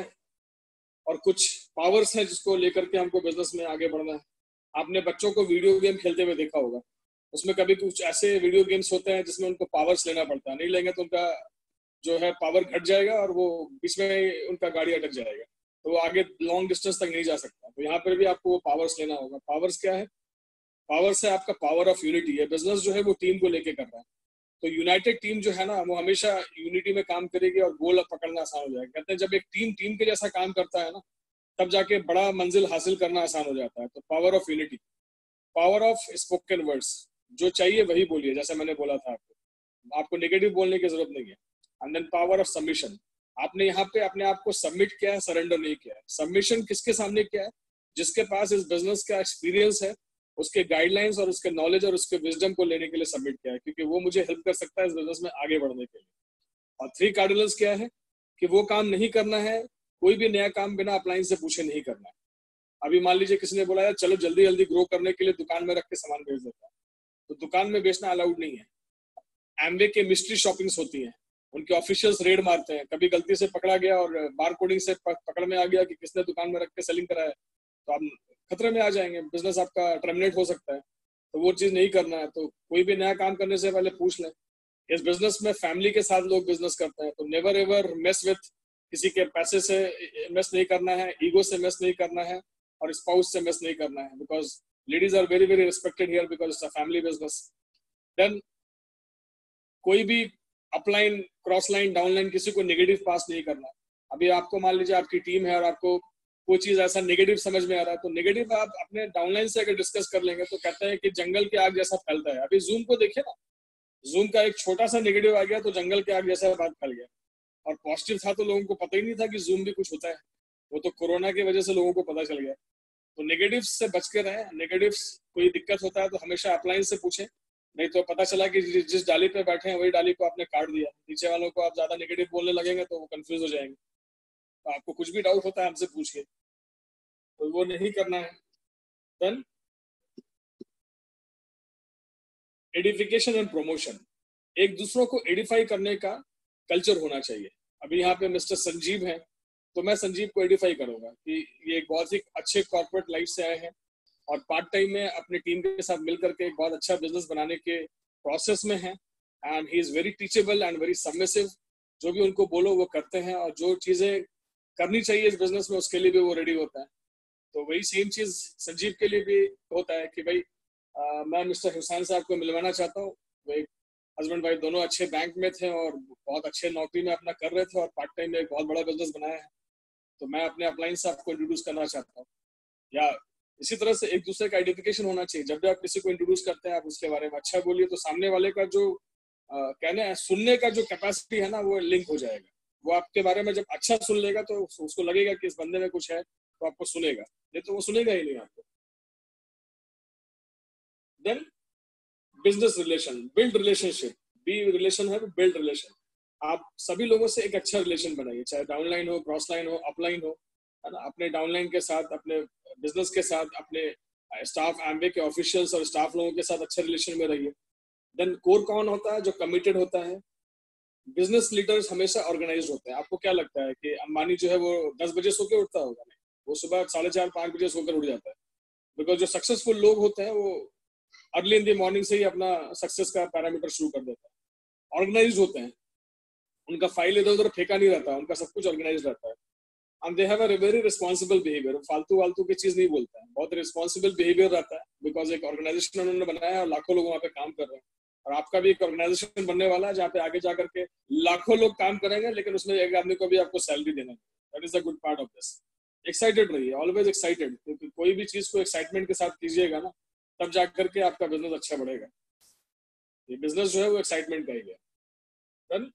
A: और कुछ पावर्स हैं जिसको लेकर के हमको बिजनेस में आगे बढ़ना है। आपने बच्चों को वीडियो गेम खेलते हुए देखा होगा, उसमें कभी कुछ ऐसे वीडियो गेम्स होते हैं जिसमें उनको पावर्स लेना पड़ता है। नहीं लेंगे तो उनका जो है पावर घट जाएगा और वो बीच में उनका गाड़ी अटक जाएगा, तो वो आगे लॉन्ग डिस्टेंस तक नहीं जा सकता। तो यहाँ पर भी आपको वो पावर्स लेना होगा। पावर्स क्या है? पावर्स है आपका पावर ऑफ यूनिटी है। बिजनेस जो है वो टीम को लेके कर रहा है, तो यूनाइटेड टीम जो है ना वो हमेशा यूनिटी में काम करेगी और गोल पकड़ना आसान हो जाएगा। कहते हैं जब एक टीम के जैसा काम करता है ना तब जाके बड़ा मंजिल हासिल करना आसान हो जाता है। तो power of unity, power of spoken words, जो चाहिए वही बोलिए। जैसे मैंने बोला था आपको नेगेटिव बोलने की जरूरत नहीं है। And then power of submission, आपने यहाँ पे अपने आप को सबमिट किया है, सरेंडर नहीं किया है। सबमिशन किसके सामने किया है? जिसके पास इस बिजनेस का एक्सपीरियंस है, उसके गाइडलाइंस और उसके नॉलेज और उसके विजडम को लेने के लिए सबमिट किया है, क्योंकि वो मुझे हेल्प कर सकता है इस बिजनेस में आगे बढ़ने के लिए। और 3 कार्डिनल्स क्या है कि वो काम नहीं करना है, कोई भी नया काम बिना अप्लायंस से पूछे नहीं करना है। अभी मान लीजिए किसी ने बोला यार चलो जल्दी जल्दी ग्रो करने के लिए दुकान में रख के सामान बेच देता है, तो दुकान में बेचना अलाउड नहीं है। एमवे के मिस्ट्री शॉपिंग्स होती हैं, उनके ऑफिशियल्स रेड मारते हैं। कभी गलती से पकड़ा गया और बार कोडिंग से पकड़ में आ गया कि किसने दुकान में रख के सेलिंग कराया, तो आप खतरे में आ जाएंगे, बिजनेस आपका टर्मिनेट हो सकता है। तो वो चीज नहीं करना है। तो कोई भी नया काम करने से पहले पूछ लें। इस बिजनेस में फैमिली के साथ लोग बिजनेस करते हैं, तो नेवर एवर मेस विथ, किसी के पैसे से मेस नहीं करना है, ईगो से मेस नहीं करना है और स्पाउस से मेस नहीं करना है, because ladies are very very respected here because it's a family business. Then कोई भी अपलाइन, क्रॉस लाइन, डाउनलाइन किसी को नेगेटिव पास नहीं करना। अभी आपको मान लीजिए आपकी टीम है और आपको कोई चीज ऐसा नेगेटिव समझ में आ रहा है, तो नेगेटिव आप अपने डाउनलाइन से अगर डिस्कस कर लेंगे तो कहते हैं कि जंगल की आग जैसा फैलता है। अभी जूम को देखिए ना, जूम का एक छोटा सा नेगेटिव आ गया तो जंगल की आग जैसा बात फैल गया। और पॉजिटिव था तो लोगों को पता ही नहीं था कि जूम भी कुछ होता है, वो तो कोरोना की वजह से लोगों को पता चल गया। तो नेगेटिव्स से बच के रहें। नेगेटिव्स कोई दिक्कत होता है तो हमेशा अपलाइन से पूछें, नहीं तो पता चला कि जिस डाली पे बैठे हैं वही डाली को आपने काट दिया। नीचे वालों को आप ज्यादा नेगेटिव बोलने लगेंगे तो वो कंफ्यूज हो जाएंगे। तो आपको कुछ भी डाउट होता है हमसे पूछिए, तो वो नहीं करना है। देन एडिफिकेशन एंड प्रमोशन, एक दूसरों को एडिफाई करने का कल्चर होना चाहिए। अभी यहाँ पे मिस्टर संजीव हैं, तो मैं संजीव को एडिफाई करूंगा कि ये एक बहुत ही अच्छे कॉर्पोरेट लाइफ से आए हैं और पार्ट टाइम में अपनी टीम के साथ मिलकर के एक बहुत अच्छा बिजनेस बनाने के प्रोसेस में है। And he is very teachable and very submissive. जो भी उनको बोलो वो करते हैं और जो चीजें करनी चाहिए इस बिजनेस में उसके लिए भी वो रेडी होता है। तो वही सेम चीज संजीव के लिए भी होता है कि भाई मैं मिस्टर हुसैन साहब को मिलवाना चाहता हूँ। वो एक हस्बैंड वाइफ दोनों अच्छे बैंक में थे और बहुत अच्छे नौकरी में अपना कर रहे थे और पार्ट टाइम में एक बहुत बड़ा बिजनेस बनाया है, तो मैं अपने अपलायंस से आपको इंट्रोड्यूस करना चाहता हूँ। या इसी तरह से एक दूसरे का आइडेंटिफिकेशन होना चाहिए। जब भी आप किसी को इंट्रोड्यूस करते हैं आप उसके बारे में अच्छा बोलिए, तो सामने वाले का जो कहने है सुनने का जो कैपेसिटी है ना वो लिंक हो जाएगा। वो आपके बारे में जब अच्छा सुन लेगा तो उसको लगेगा कि इस बंदे में कुछ है, तो आपको सुनेगा, नहीं तो वो सुनेगा ही नहीं आपको। Then business relation, build relationship, be relation है बिल्ड रिलेशन। आप सभी लोगों से एक अच्छा रिलेशन बनाइए, चाहे डाउनलाइन हो, क्रॉस लाइन हो, अपलाइन हो, है ना। अपने डाउनलाइन के साथ, अपने बिजनेस के साथ, अपने स्टाफ, एम्बे के ऑफिशियल्स और स्टाफ लोगों के साथ अच्छे रिलेशन में रहिए। देन कोर कौन होता है? जो कमिटेड होता है। बिजनेस लीडर्स हमेशा ऑर्गेनाइज होते हैं। आपको क्या लगता है कि अंबानी जो है वो 10 बजे सो के उठता होगा? नहीं, वो सुबह 4:30-5 बजे सोकर उठ जाता है। बिकॉज जो सक्सेसफुल लोग होते हैं वो अर्ली इन द मॉर्निंग से ही अपना सक्सेस का पैरामीटर शुरू कर देता है। ऑर्गेनाइज होते हैं, उनका फाइल इधर उधर फेंका नहीं रहता, उनका सब कुछ ऑर्गेनाइज रहता है। And they have a very responsible behaviour. फालतू वालतू की चीज नहीं बोलता है, बहुत रिस्पॉन्सिबल बिहेवियर रहता है। बिकॉज एक ऑर्गेनाइजेशन उन्होंने बनाया है और लाखों लोग वहाँ पे काम कर रहे हैं। और आपका भी एक ऑर्गेनाइजेशन बनने वाला है जहाँ पे आगे जाकर के लाखों लोग काम करेंगे, लेकिन उसमें एक आदमी को भी आपको सैलरी देना है। That is a good part of this. Excited रहिए, ऑलवेज एक्साइटेड, क्योंकि कोई भी चीज को एक्साइटमेंट के साथ कीजिएगा ना, तब जाकर के आपका बिजनेस अच्छा बढ़ेगा। ये बिजनेस जो है वो एक्साइटमेंट का ही है। Done.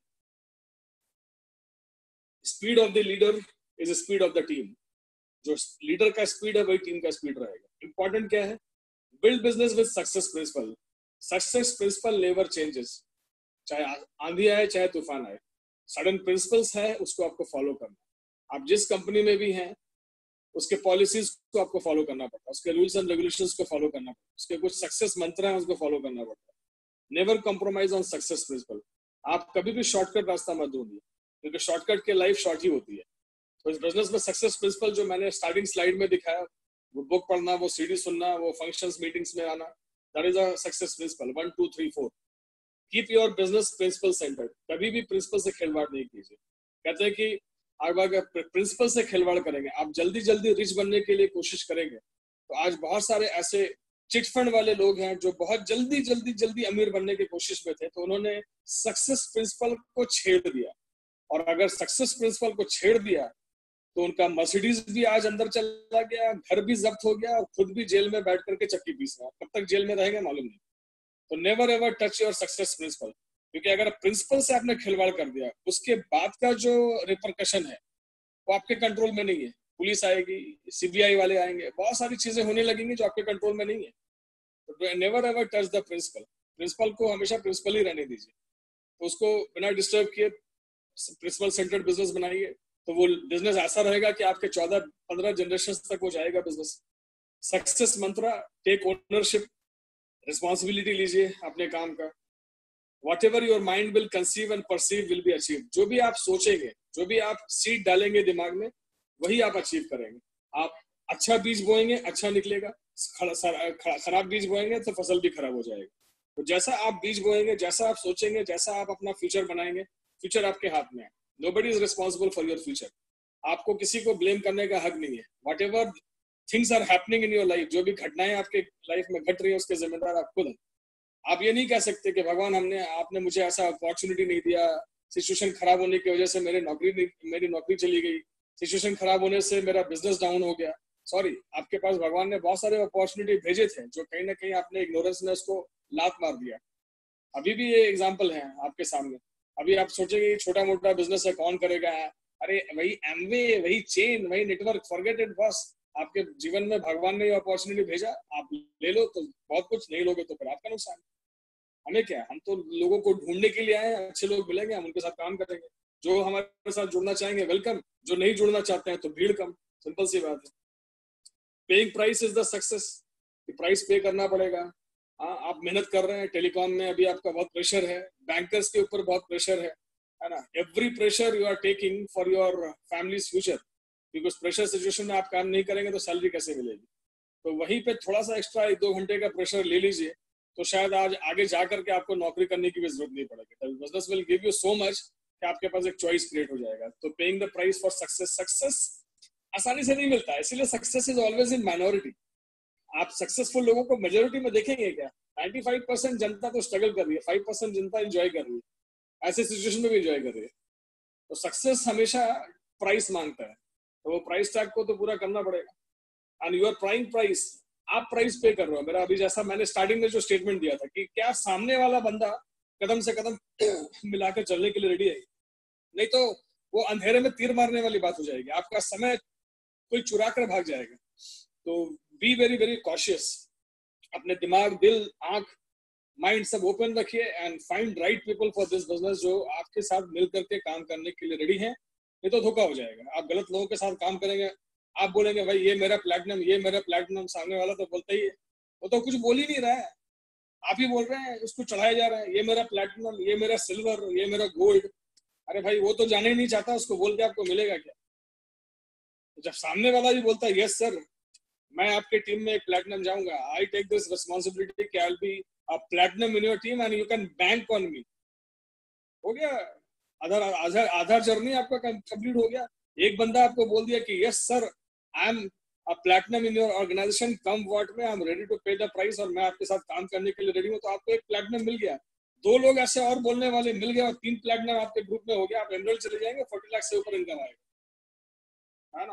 A: Speed of the leader is speed of the team. जो लीडर का स्पीड है वही टीम का स्पीड रहेगा। इंपॉर्टेंट क्या है? Build business with success principle. Success principle never changes. चाहे आंधी आए चाहे तूफान आए, सडन प्रिंसिपल्स है, उसको आपको फॉलो करना। आप जिस कंपनी में भी हैं उसके पॉलिसीज को आपको फॉलो करना पड़ता है, उसके रूल्स एंड रेगुलेशंस को फॉलो करना पड़ता है, उसके कुछ सक्सेस मंत्र हैं उसको फॉलो करना पड़ता है। Never compromise on success principle. आप कभी भी शॉर्टकट रास्ता मत ढूंढिए, क्योंकि शॉर्टकट के लाइफ शॉर्ट ही होती है। तो इस बिजनेस में सक्सेस प्रिंसिपल जो मैंने स्टार्टिंग स्लाइड में दिखाया, वो बुक पढ़ना, वो सीडी सुनना, वो फंक्शंस मीटिंग्स में आना, that is a success principle. 1 2 3 4। Keep your business principle centred. कभी भी प्रिंसिपल से खिलवाड़ नहीं कीजिए। कहते हैं कि अगर प्रिंसिपल से खिलवाड़ करेंगे, आप जल्दी जल्दी रिच बनने के लिए कोशिश करेंगे, तो आज बहुत सारे ऐसे चिटफंड वाले लोग हैं जो बहुत जल्दी जल्दी जल्दी अमीर बनने की कोशिश में थे, तो उन्होंने सक्सेस प्रिंसिपल को छेड़ दिया। और अगर सक्सेस प्रिंसिपल को छेड़ दिया तो उनका मर्सिडीज भी आज अंदर चला गया, घर भी जब्त हो गया, और खुद भी जेल में बैठ करके चक्की पीस रहा है। कब तक जेल में रहेंगे मालूम नहीं। तो never ever touch your success principle, क्योंकि अगर प्रिंसिपल से आपने खिलवाड़ कर दिया, उसके बाद का जो रिपरकशन है वो आपके कंट्रोल में नहीं है। पुलिस आएगी, सीबीआई वाले आएंगे, बहुत सारी चीजें होने लगेंगी जो आपके कंट्रोल में नहीं है। तो never ever touch the principle. Principle को हमेशा प्रिंसिपल ही रहने दीजिए। तो उसको बिना डिस्टर्ब किए प्रिंसिपल सेंटर्ड बिजनेस बनाइए, तो वो बिजनेस ऐसा रहेगा कि आपके 14-15 जनरेशन तक वो जाएगा business. Success mantra, take ownership, responsibility लीजिए अपने काम का। Whatever your mind will conceive and perceive will be achieved। जो भी आप सोचेंगे, जो भी आप सीड डालेंगे दिमाग में, वही आप अचीव करेंगे। आप अच्छा बीज बोएंगे, अच्छा निकलेगा। खराब बीज बोएंगे तो फसल भी खराब हो जाएगी। तो जैसा आप बीज बोएंगे, जैसा आप सोचेंगे, जैसा आप अपना फ्यूचर बनाएंगे, फ्यूचर आपके हाथ में है। Nobody is responsible for your future. आपको किसी को ब्लेम करने का हक नहीं है। Whatever things are happening in your life, जो भी घटनाएं आपके लाइफ में घट रही है, उसके जिम्मेदार आप खुद हैं। आप ये नहीं कह सकते कि भगवान आपने मुझे ऐसा अपॉर्चुनिटी नहीं दिया, सिचुएशन खराब होने की वजह से मेरी नौकरी चली गई, सिचुएशन खराब होने से मेरा बिजनेस डाउन हो गया। सॉरी, आपके पास भगवान ने बहुत सारे अपॉर्चुनिटी भेजे थे जो कहीं ना कहीं आपने इग्नोरेंस में उसको लात मार दिया। अभी भी ये एग्जाम्पल है आपके सामने। अभी आप सोचेंगे छोटा मोटा बिजनेस है, कौन करेगा? अरे वही एमवे, वही चेन, वही नेटवर्क, फॉरगेट इट बॉस। आपके जीवन में भगवान ने ये अपॉर्चुनिटी भेजा, आप ले लो तो बहुत कुछ, नहीं लोगे तो फिर आपका नुकसान। हमें क्या, हम तो लोगों को ढूंढने के लिए आए हैं। अच्छे लोग मिलेंगे, हम उनके साथ काम करेंगे। जो हमारे साथ जुड़ना चाहेंगे वेलकम, जो नहीं जुड़ना चाहते हैं तो भीड़ कम। सिंपल सी बात है। Paying price is the success. Price pay करना पड़ेगा। आप मेहनत कर रहे हैं, टेलीकॉम में अभी आपका बहुत प्रेशर है, बैंकर्स के ऊपर बहुत प्रेशर है ना। Every pressure you are taking for your family's future, because pressure situation में आप काम नहीं करेंगे तो सैलरी कैसे मिलेगी। तो वहीं पे थोड़ा सा एक्स्ट्रा 1-2 घंटे का प्रेशर ले लीजिए, तो शायद आज आगे जाकर के आपको नौकरी करने की भी जरूरत नहीं पड़ेगी। Business will give you so much कि आपके पास एक चॉइस क्रिएट हो जाएगा। तो paying the price for success, success आसानी से नहीं मिलता है, इसीलिए success is always in minority. आप सक्सेसफुल लोगों को मेजोरिटी में देखेंगे क्या? 95% जनता तो स्ट्रगल कर रही है, 5% जनता एंजॉय कर रही है। ऐसे सिचुएशन में भी एंजॉय कर रही है। तो सक्सेस हमेशा प्राइस मांगता है, तो वो प्राइस टैग को तो पूरा करना पड़ेगा। एंड यूर प्राइंग प्राइस, आप प्राइस पे कर रहे हो। मेरा अभी जैसा मैंने स्टार्टिंग में जो स्टेटमेंट दिया था कि क्या सामने वाला बंदा कदम से कदम मिलाकर चलने के लिए रेडी है? नहीं तो वो अंधेरे में तीर मारने वाली बात हो जाएगी, आपका समय कोई चुरा कर भाग जाएगा। तो बी वेरी वेरी कॉशियस। अपने दिमाग, दिल, आंख, माइंड सब ओपन रखिए and find right people for this business, जो आपके साथ मिल करके काम करने के लिए रेडी हैं। नहीं तो धोखा हो जाएगा। आप गलत लोगों के साथ काम करेंगे, आप बोलेंगे भाई ये मेरा प्लैटिनम, ये मेरा प्लैटिनम, सामने वाला तो बोलता ही है, वो तो कुछ बोल ही नहीं रहा है, आप ही बोल रहे हैं, उसको चढ़ाया जा रहा है, ये मेरा प्लैटिनम, ये मेरा सिल्वर, ये मेरा गोल्ड। अरे भाई वो तो जाने ही नहीं चाहता, उसको बोल के आपको मिलेगा क्या? तो जब सामने वाला भी बोलता है यस सर, मैं आपके टीम में एक प्लैटिनम जाऊंगा, आई टेक दिस रिस्पॉन्सिबिलिटी कि I will be a platinum in your team and you can bank on me, हो गया। आधार जर्नी आपका कंप्लीट हो गया। एक बंदा आपको बोल दिया कि yes sir, I am a platinum in your organisation, come what may, I am ready to pay the price, और मैं आपके साथ काम करने के लिए रेडी हूँ। तो आपको एक प्लैटिनम मिल गया। 2 लोग ऐसे और बोलने वाले मिल गए और 3 प्लैटिनम आपके ग्रुप में हो गया। आप एनरोल चले जाएंगे, 40 लाख से ऊपर इनकम आएगा, है ना।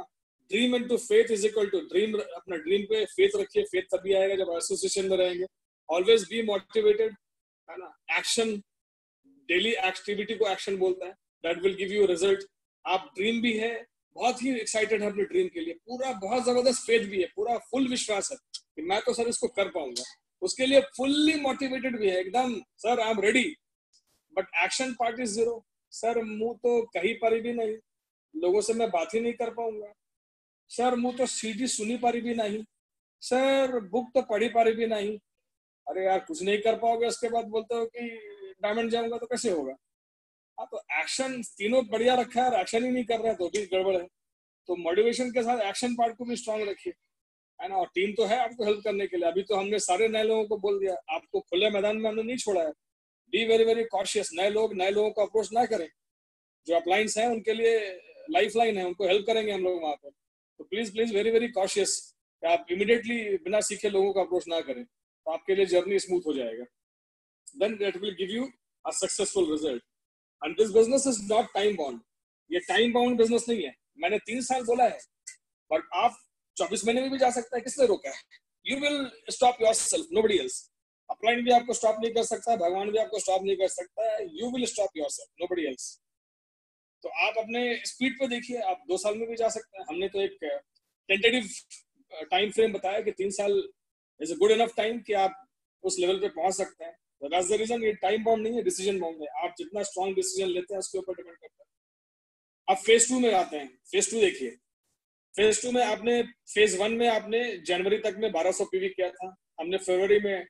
A: Dream into faith is equal to dream, अपना ड्रीम पे फेथ रखिए, फेथ तभी आएगा जब एसोसिएशन में रहेंगे। ऑलवेज बी मोटिवेटेड, है ना। एक्शन, डेली एक्टिविटी को एक्शन बोलता है, that will give you result. आप ड्रीम भी है, बहुत ही एक्साइटेड है अपने ड्रीम के लिए, पूरा बहुत जबरदस्त फेथ भी है, पूरा फुल विश्वास है कि मैं तो सर इसको कर पाऊंगा, उसके लिए फुल्ली मोटिवेटेड भी है एकदम, sir I am ready. But action part is zero, sir मुंह तो कहीं पर भी नहीं, लोगों से मैं बात ही नहीं कर पाऊंगा, सर मुंह तो सीधी सुनी पारी भी नहीं, सर बुक तो पढ़ी पारी भी नहीं। अरे यार कुछ नहीं कर पाओगे, उसके बाद बोलते हो कि डायमंड जाऊंगा, तो कैसे होगा। हाँ, तो एक्शन तीनों बढ़िया रखा है और एक्शन ही नहीं कर रहा है तो भी गड़बड़ है। तो मोटिवेशन के साथ एक्शन पार्ट को भी स्ट्रांग रखिए, है ना। और टीम तो है आपको हेल्प करने के लिए। अभी तो हमने सारे नए लोगों को बोल दिया, आपको खुले मैदान में हमने नहीं छोड़ा है। बी वेरी वेरी कॉशियस, नए लोगों को अप्रोच ना करें। जो अपलाइंस हैं उनके लिए लाइफ लाइन है, उनको हेल्प करेंगे हम लोग वहां पर। तो please please very very cautious, आप इमीडिएटली बिना सीखे लोगों को अप्रोच ना करें, तो आपके लिए जर्नी स्मूथ हो जाएगा। Then that will give you a successful result. And this business is not time bound, ये टाइम बाउंड बिजनेस नहीं है। मैंने 3 साल बोला है, बट आप 24 महीने में भी जा सकता है, किसने रोका है। You will stop yourself, nobody else. Upline भी आपको स्टॉप नहीं कर सकता, भगवान भी आपको स्टॉप नहीं कर सकता है। You will stop yourself, nobody else. तो आप अपने स्पीड पे देखिए, आप 2 साल में भी जा सकते हैं। हमने तो एक टेंटेटिव टाइम फ्रेम बताया कि 3 साल is a good enough time कि आप उस लेवल पे पहुंच सकते हैं। दैट्स द रीजन ये टाइम बाउंड नहीं है, डिसीजन बाउंड है। आप जितना स्ट्रॉन्ग डिसीजन लेते हैं उसके ऊपर डिपेंड करता है। अब फेज 2 में आते हैं। फेज 2 देखिए, फेज 2 में आपने, फेज 1 में आपने जनवरी तक में 1200 पीवी किया था, हमने फरवरी में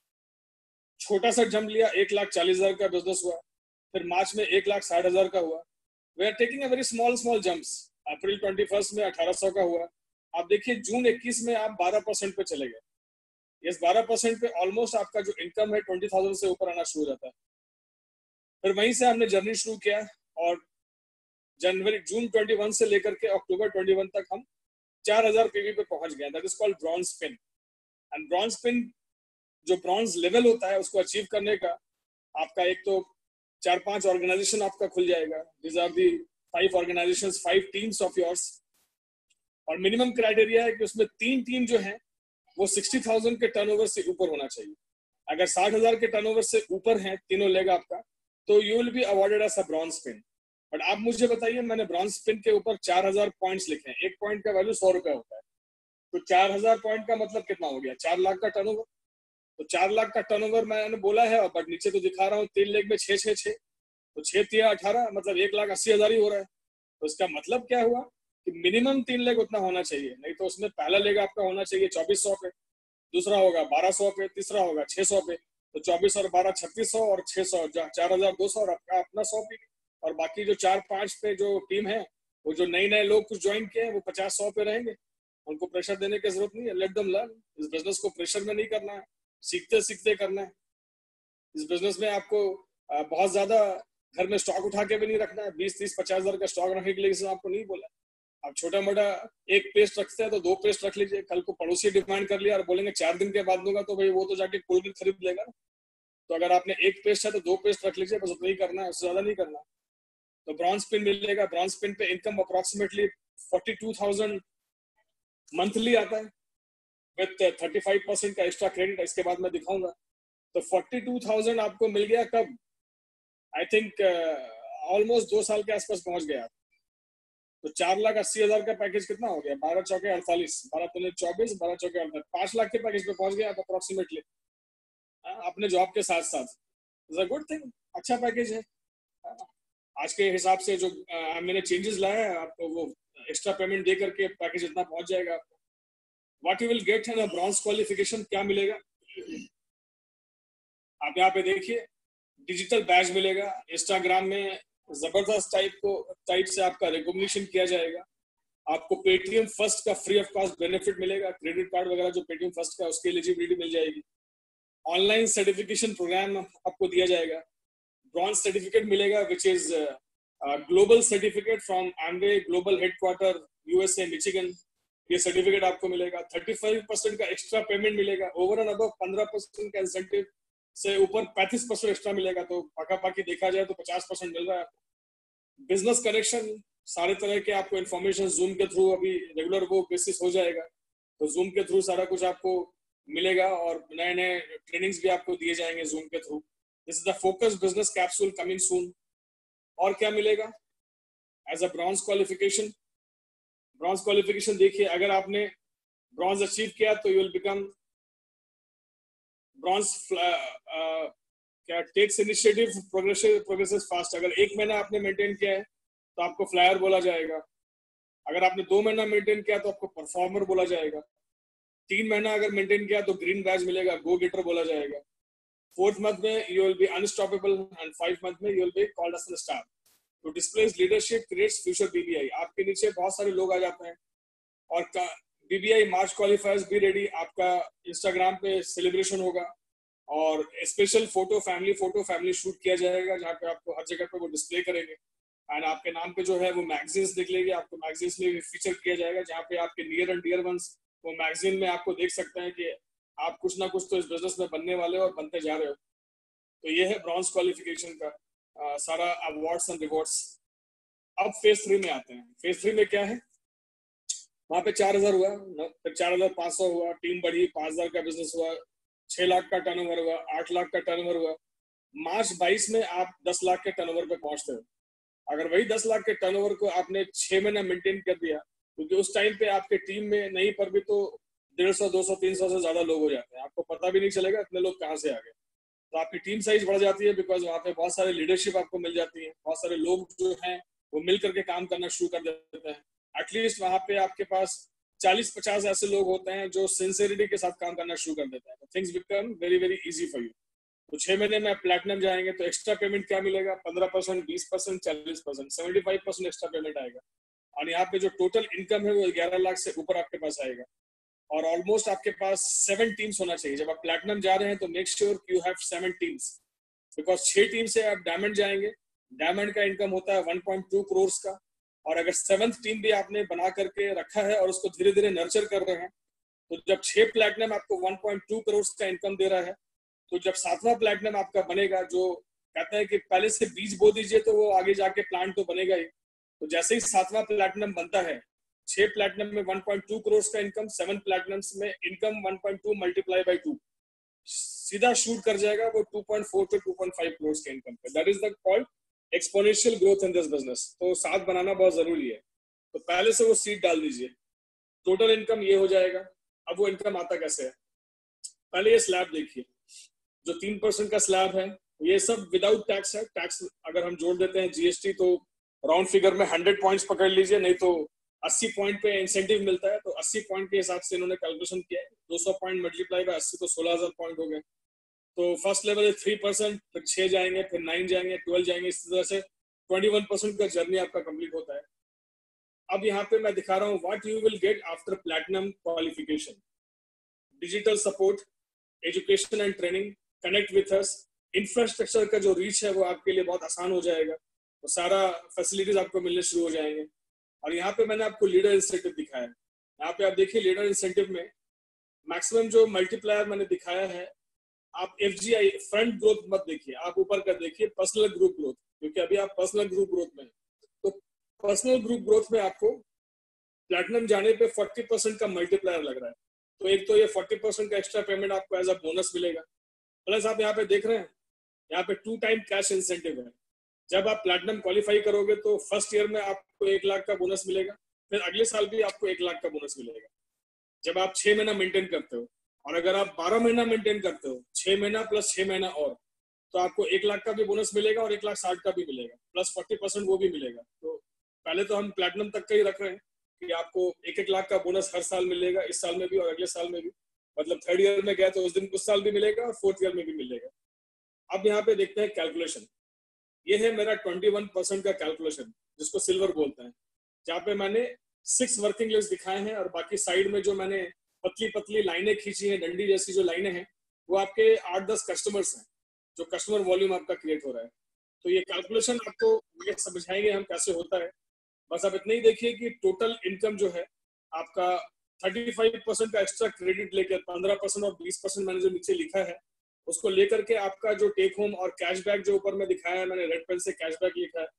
A: छोटा सा जंप लिया, 1,40,000 का बिजनेस हुआ, फिर मार्च में 1,60,000 का हुआ। We are taking a very small jumps. April 21 में 1800 का हुआ। आप देखिए जून 21 में आप 12% पे चले गए। इस 12% पे ऑलमोस्ट आपका जो इनकम है 20,000 से ऊपर आना शुरू हो जाता है। फिर वहीं से हमने जर्नी शुरू किया और जून 21 से लेकर के अक्टूबर 21 तक हम 4,000 पीवी पे पहुंच गए। That is called bronze pin. And bronze pin, जो ब्रॉन्ज लेवल होता है, उसको अचीव करने का आपका एक तो 4-5 ऑर्गेनाइजेशन आपका खुल जाएगा। This are the 5 organisations, 5 teams of yours. और मिनिमम क्राइटेरिया है कि उसमें 3 टीम जो है वो 60,000 के टर्नओवर से ऊपर होना चाहिए। अगर 60,000 के टर्नओवर से ऊपर है तीनों लेग आपका, तो you will be awarded as a bronze pin. But आप मुझे बताइए, मैंने ब्रॉन्ज पिन के ऊपर 4,000 पॉइंट्स लिखे हैं। एक पॉइंट का वैल्यू 100 रुपया होता है, तो 4,000 पॉइंट का मतलब कितना हो गया, 4 लाख का टर्नओवर। तो 4 लाख का टर्नओवर मैंने बोला है, बट नीचे तो दिखा रहा हूँ 3 लेग में 6-6-6, तो 6-3-18 मतलब 1,80,000 ही हो रहा है। तो इसका मतलब क्या हुआ कि मिनिमम 3 लेग उतना होना चाहिए। नहीं तो उसमें पहला लेग आपका होना चाहिए 2,400 पे, दूसरा होगा 1,200 पे, तीसरा होगा 600 पे। तो 24 और 12 3,600 और 600 4,200 और आपका अपना 100 पे। और बाकी जो 4-5 पे जो टीम है, वो जो नए लोग कुछ ज्वाइन किए हैं, वो 50-100 पे रहेंगे। उनको प्रेशर देने की जरूरत नहीं है, लेट देम लर्न। इस बिजनेस को प्रेशर में नहीं करना है, सीखते सीखते करना है। इस बिजनेस में आपको बहुत ज्यादा घर में स्टॉक उठा के भी नहीं रखना है। 20-30-50,000 का स्टॉक रखने के लिए किसी ने आपको नहीं बोला। आप छोटा मोटा एक पेस्ट रखते हैं तो 2 पेस्ट रख लीजिए। कल को पड़ोसी डिमांड कर लिया और बोलेंगे 4 दिन के बाद दूंगा, तो भाई वो तो जाके कोल्ड ड्रिंक खरीद लेगा ना। तो अगर आपने एक पेस्ट है तो 2 पेस्ट रख लीजिए, बस उतना ही करना है, उससे ज्यादा नहीं करना। तो ब्रॉन्ज पिन मिलेगा। ब्रॉन्ज पिन पे इनकम अप्रोक्सीमेटली 42,000 मंथली आता है विथ 35% का एक्स्ट्रा क्रेडिट। इसके बाद मैं दिखाऊंगा। तो 42,000 आपको मिल गया कब, आई थिंक ऑलमोस्ट 2 साल के आसपास पहुंच गया। तो 4,80,000 का पैकेज कितना हो गया, 12 चौके 48, 12 दूनी 24, 12 चौके 48, 5 लाख के पैकेज पे पहुंच गया आप अप्रोक्सीमेटली अपने जॉब के साथ साथ। इज अ गुड थिंग, अच्छा पैकेज है। आज के हिसाब से जो मैंने चेंजेस लाए हैं, आपको वो एक्स्ट्रा पेमेंट दे करके पैकेज इतना पहुंच जाएगा आपको। व्हाट यू विल गेट है ना, ब्रॉन्ज क्वालिफिकेशन क्या मिलेगा, आप यहाँ पे देखिए। डिजिटल बैज मिलेगा, इंस्टाग्राम में जबरदस्त टाइप से आपका रिकॉग्निशन किया जाएगा। आपको पेटीएम फर्स्ट का फ्री ऑफ कॉस्ट बेनिफिट मिलेगा। क्रेडिट कार्ड वगैरह जो पेटीएम फर्स्ट का, उसकी एलिजिबिलिटी मिल जाएगी। ऑनलाइन सर्टिफिकेशन प्रोग्राम आपको दिया जाएगा। ब्रॉन्ज सर्टिफिकेट मिलेगा which is global certificate from Amway global headquarter USA Michigan. ये सर्टिफिकेट आपको मिलेगा। 35% का एक्स्ट्रा पेमेंट मिलेगा। ओवर एंड अबव 15% का इंसेंटिव से ऊपर 35% एक्स्ट्रा मिलेगा। तो पाका पाकी देखा जाए तो 50% मिल रहा है आपको। बिजनेस कनेक्शन सारे तरह के आपको इन्फॉर्मेशन जूम के थ्रू अभी रेगुलर वो बेसिस हो जाएगा, तो जूम के थ्रू सारा कुछ आपको मिलेगा और नए नए ट्रेनिंग्स भी आपको दिए जाएंगे जूम के थ्रू। This is the focus business capsule coming soon. और क्या मिलेगा as a bronze qualification? Bronze qualification देखिए, अगर आपने ब्रॉन्ज अचीव किया तो यू विल बिकम ब्रॉन्ज क्या टेक्स इनिशिएटिव प्रोग्रेसेस फास्ट। अगर 1 महीना आपने मेंटेन किया है तो आपको फ्लायर बोला जाएगा। अगर आपने 2 महीना मेंटेन किया तो आपको परफॉर्मर बोला जाएगा। 3 महीना अगर मेंटेन किया तो ग्रीन बैज मिलेगा, गो गेटर बोला जाएगा। 4th मंथ में you will be unstoppable and 5th month में you will be called as a star. तो displace leadership creates future BBI. आपके नीचे बहुत सारे लोग आ जाते हैं और BBI March qualifiers be ready. आपका इंस्टाग्राम पे सेलिब्रेशन होगा और स्पेशल फोटो फैमिली शूट किया जाएगा, जहाँ पे आपको हर जगह पे वो डिस्प्ले करेंगे एंड आपके नाम पे जो है वो मैगजीन्स निकलेगी, आपको मैगजीन्स में भी फीचर किया जाएगा, जहाँ पे आपके नियर एंड डियर वंस वो मैगजीन में आपको देख सकते हैं कि आप कुछ ना कुछ तो इस बिजनेस में बनने वाले हो और बनते जा रहे हो। तो ये है ब्रॉन्ज क्वालिफिकेशन का सारा अवार्ड्स एंड रिवॉर्ड्स। अब फेज 3 में आते हैं। फेज 3 में क्या है? वहां पे 4000 हुआ, फिर 4500 हुआ, टीम बढ़ी, 5000 का बिजनेस हुआ, 6 लाख का टर्नओवर हुआ, 8 लाख का टर्नओवर हुआ। मार्च 22 में आप 10 लाख के टर्नओवर पे पहुंचते हो। अगर वही 10 लाख के टर्नओवर को आपने 6 महीना मेंटेन कर दिया, क्योंकि उस टाइम पे आपके टीम में नहीं पर भी तो 150, 200, 300 से ज्यादा लोग हो जाते हैं, आपको पता भी नहीं चलेगा इतने लोग कहाँ से आ गए। तो आपकी टीम साइज बढ़ जाती है, बिकॉज वहाँ पे बहुत सारे लीडरशिप आपको मिल जाती है, बहुत सारे लोग जो हैं वो मिल करके काम करना शुरू कर देते हैं। एटलीस्ट वहाँ पे आपके पास 40-50 ऐसे लोग होते हैं जो सिंसियरिटी के साथ काम करना शुरू कर देते हैं। Things become very very easy for you. तो 6 महीने में प्लेटिनम जाएंगे तो एक्स्ट्रा पेमेंट क्या मिलेगा? 15%, 20%, 40%, 75% एक्स्ट्रा पेमेंट आएगा। और यहाँ पे जो टोटल इनकम है वो 11 लाख से ऊपर आपके पास आएगा। और ऑलमोस्ट आपके पास 7 टीम्स होना चाहिए। जब आप प्लेटिनम जा रहे हैं तो make sure you have 7 teams, because 6 team से आप डायमंड जाएंगे। डायमंड का इनकम होता है 1.2 करोड़ का। और अगर 7th टीम भी आपने बना करके रखा है और उसको धीरे धीरे नर्चर कर रहे हैं, तो जब 6 प्लेटिनम आपको 1.2 करोड़ का इनकम दे रहा है, तो जब 7वां प्लेटिनम आपका बनेगा, जो कहते हैं कि पहले से बीज बो दीजिए तो वो आगे जाके प्लांट तो बनेगा ही। तो जैसे ही 7वां प्लेटिनम बनता है, 6 प्लेटिनम में 1.2 करोड़ का इनकम, 7 प्लेटिनम्स में इनकम 1.2 मल्टीप्लाई बाई 2 सीधा शूट कर जाएगा वो 2.4 से 2.5 करोड़ के इनकम पे। That is the called exponential growth in this business. तो साथ बनाना बहुत जरूरी है, तो पहले से वो सीड डाल दीजिए। टोटल इनकम ये हो जाएगा। अब वो इनकम आता कैसे है? पहले ये स्लैब देखिए, जो 3% का स्लैब है, ये सब विदाउट टैक्स है। टैक्स अगर हम जोड़ देते हैं जीएसटी, तो राउंड फिगर में 100 पॉइंट्स पकड़ लीजिए, नहीं तो 80 पॉइंट पे इंसेंटिव मिलता है, तो 80 पॉइंट के हिसाब से इन्होंने कैलकुलेशन किया है। 200 पॉइंट मल्टीप्लाई बाय 80 तो 16,000 पॉइंट हो गए। तो फर्स्ट लेवल है 3%, फिर 6 जाएंगे, फिर 9 जाएंगे, 12 जाएंगे, इस तरह से 21% का जर्नी आपका कंप्लीट होता है। अब यहाँ पे मैं दिखा रहा हूँ what you will get after platinum qualification. Digital support, education and training, connect with us, infrastructure का जो रीच है वो आपके लिए बहुत आसान हो जाएगा, तो सारा फैसिलिटीज आपको मिलने शुरू हो जाएंगे। और यहाँ पे मैंने आपको लीडर इंसेंटिव दिखाया है। यहाँ पे आप देखिए लीडर इंसेंटिव में मैक्सिमम जो मल्टीप्लायर मैंने दिखाया है, आप एफजीआई फ्रंट ग्रोथ मत देखिए, आप ऊपर का देखिए पर्सनल ग्रुप ग्रोथ, क्योंकि अभी आप पर्सनल ग्रुप ग्रोथ में। तो पर्सनल ग्रुप ग्रोथ में आपको प्लैटिनम जाने पे 40% का मल्टीप्लायर लग रहा है। तो एक तो ये 40% का एक्स्ट्रा पेमेंट आपको एज अ बोनस मिलेगा, प्लस आप यहाँ पे देख रहे हैं यहाँ पे 2 टाइम कैश इंसेंटिव है। जब आप प्लैटिनम क्वालिफाई करोगे तो फर्स्ट ईयर में आपको 1 लाख का बोनस मिलेगा, फिर अगले साल भी आपको 1 लाख का बोनस मिलेगा जब आप 6 महीना मेंटेन करते हो। और अगर आप 12 महीना मेंटेन करते हो, 6 महीना प्लस 6 महीना और, तो आपको 1 लाख का भी बोनस मिलेगा और 1,60,000 का भी मिलेगा, प्लस 40% वो भी मिलेगा। तो पहले तो हम प्लैटिनम तक का ही रख रहे हैं कि आपको 1-1 लाख का बोनस हर साल मिलेगा, इस साल में भी और अगले साल में भी। मतलब 3rd ईयर में गया तो उस दिन उस साल भी मिलेगा और 4th ईयर में भी मिलेगा। अब यहाँ पे देखते हैं कैलकुलेशन। ये है मेरा 21% का कैलकुलेशन, जिसको सिल्वर बोलते हैं, जहाँ पे मैंने 6 वर्किंग लिस्ट दिखाए हैं और बाकी साइड में जो मैंने पतली पतली लाइनें खींची हैं, डंडी जैसी जो लाइनें हैं, वो आपके 8-10 कस्टमर्स हैं, जो कस्टमर वॉल्यूम आपका क्रिएट हो रहा है। तो ये कैलकुलेशन आपको ये समझाएंगे हम कैसे होता है। बस आप इतना ही देखिए कि टोटल इनकम जो है आपका 35% का एक्स्ट्रा क्रेडिट लेकर 15% और 20% मैंने जो नीचे लिखा है उसको लेकर के आपका जो टेक होम और कैशबैक जो ऊपर में दिखाया है, मैंने रेड पेन से कैशबैक लिखा है,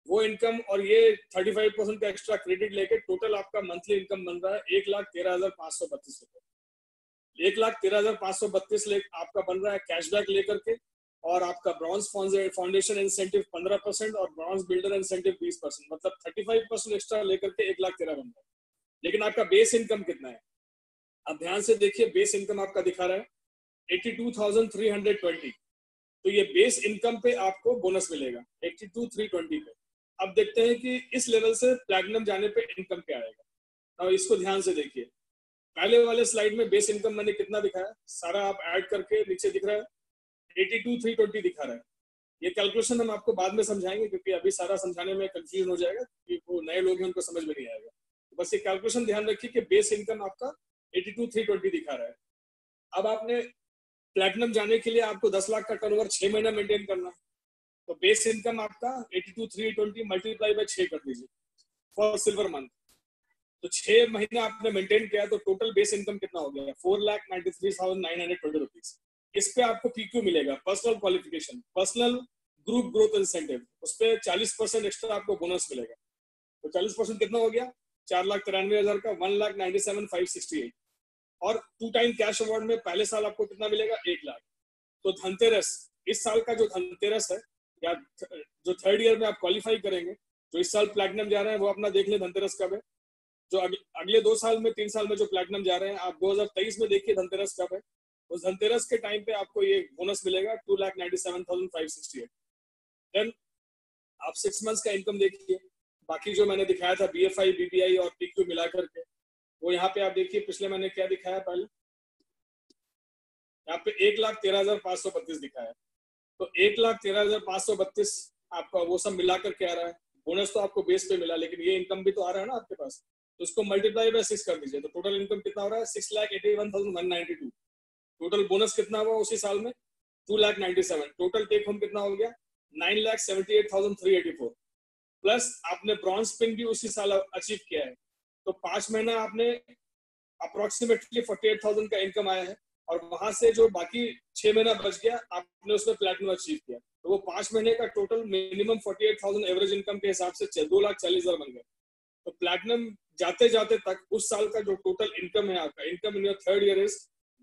A: वो इनकम और ये 35% का एक्स्ट्रा क्रेडिट लेके टोटल आपका मंथली इनकम बन रहा है 1,13,532 रुपए। 1,13,532 आपका बन रहा है कैशबैक लेकर के, और आपका ब्रॉन्ज फाउंडेशन इंसेंटिव 15% और ब्रॉन्ज बिल्डर इंसेंटिव 20%, मतलब 35% एक्स्ट्रा लेकर के 1,13,000 बन रहा है। लेकिन आपका बेस इनकम कितना है? अब ध्यान से देखिए, बेस इनकम आपका दिखा रहा है 82,320। तो ये बेस इनकम पे आपको बोनस मिलेगा 82,320 पे। अब देखते हैं कि इस लेवल से प्लैटिनम जाने पे इनकम क्या आएगा। अब इसको ध्यान से देखिए, पहले वाले स्लाइड में बेस इनकम मैंने कितना दिखाया, सारा आप ऐड करके नीचे दिख रहा है 82,320 दिखा रहा है। ये कैलकुलेशन हम आपको बाद में समझाएंगे, क्योंकि अभी सारा समझाने में कंफ्यूजन हो जाएगा, कि वो नए लोग हैं उनको समझ में नहीं आएगा। तो बस ये कैलकुलेशन ध्यान रखिए कि बेस इनकम आपका 82,320 दिखा रहा है। अब आपने प्लैटिनम जाने के लिए आपको 10 लाख का टर्नओवर 6 महीना मेंटेन करना है, तो बेस इनकम आपका 82,320 मल्टीप्लाई बाय 6 कर दीजिए फॉर सिल्वर मंथ। तो 6 महीने आपने मेंटेन किया तो टोटल बेस इनकम कितना हो गया? 4,93,920 रुपीज। इस पे आपको PQ मिलेगा, personal qualification, personal group growth incentive, उस पे 40% एक्स्ट्रा आपको बोनस मिलेगा। तो 40% कितना हो गया? 4,93,000 का 1,97,568। और 2 टाइम कैश अवार्ड में पहले साल आपको कितना मिलेगा? 1 लाख। तो धनतेरस, इस साल का जो धनतेरस है, या जो थर्ड ईयर में आप क्वालिफाई करेंगे, जो इस साल प्लैटिनम जा रहे हैं वो अपना देख ले धनतेरस कब है। जो अगले 2 साल में 3 साल में जो प्लैटिनम जा रहे हैं, आप 2023 में देखिए धनतेरस कब है। उस धनतेरस के टाइम पे आपको ये बोनस मिलेगा 2,97,568। देन आप 6 मंथ्स का इनकम देखिए, बाकी जो मैंने दिखाया था BFI, BPI और PQ मिला करके, वो यहाँ पे आप देखिए पिछले मैंने क्या दिखाया, पहले यहाँ पे 1,13,532 दिखाया। तो 1,13,532 आपका वो सब मिलाकर के आ रहा है। बोनस तो आपको बेस पे मिला, लेकिन ये इनकम भी तो आ रहा है ना आपके पास, तो उसको मल्टीप्लाई बाय 6 कर दीजिए। तो टोटल इनकम कितना हो रहा है? 6,81,192। टोटल बोनस कितना हुआ उसी साल में? 2,97,000। टोटल टेक होम कितना हो गया? 9,78,384। प्लस आपने ब्रॉन्ज पिन भी उसी साल अचीव किया है, तो 5 महीना आपने अप्रोक्सीमेटली 48,000 का इनकम आया है, और वहां से जो बाकी 6 महीना बच गया आपने उसमें प्लैटिनम अचीव किया। तो वो 5 महीने का टोटल मिनिमम 48,000 एवरेज इनकम के हिसाब से 2,40,000 बन गया। तो प्लैटिनम जाते जाते तक उस साल का जो टोटल इनकम है आपका, income in your third year is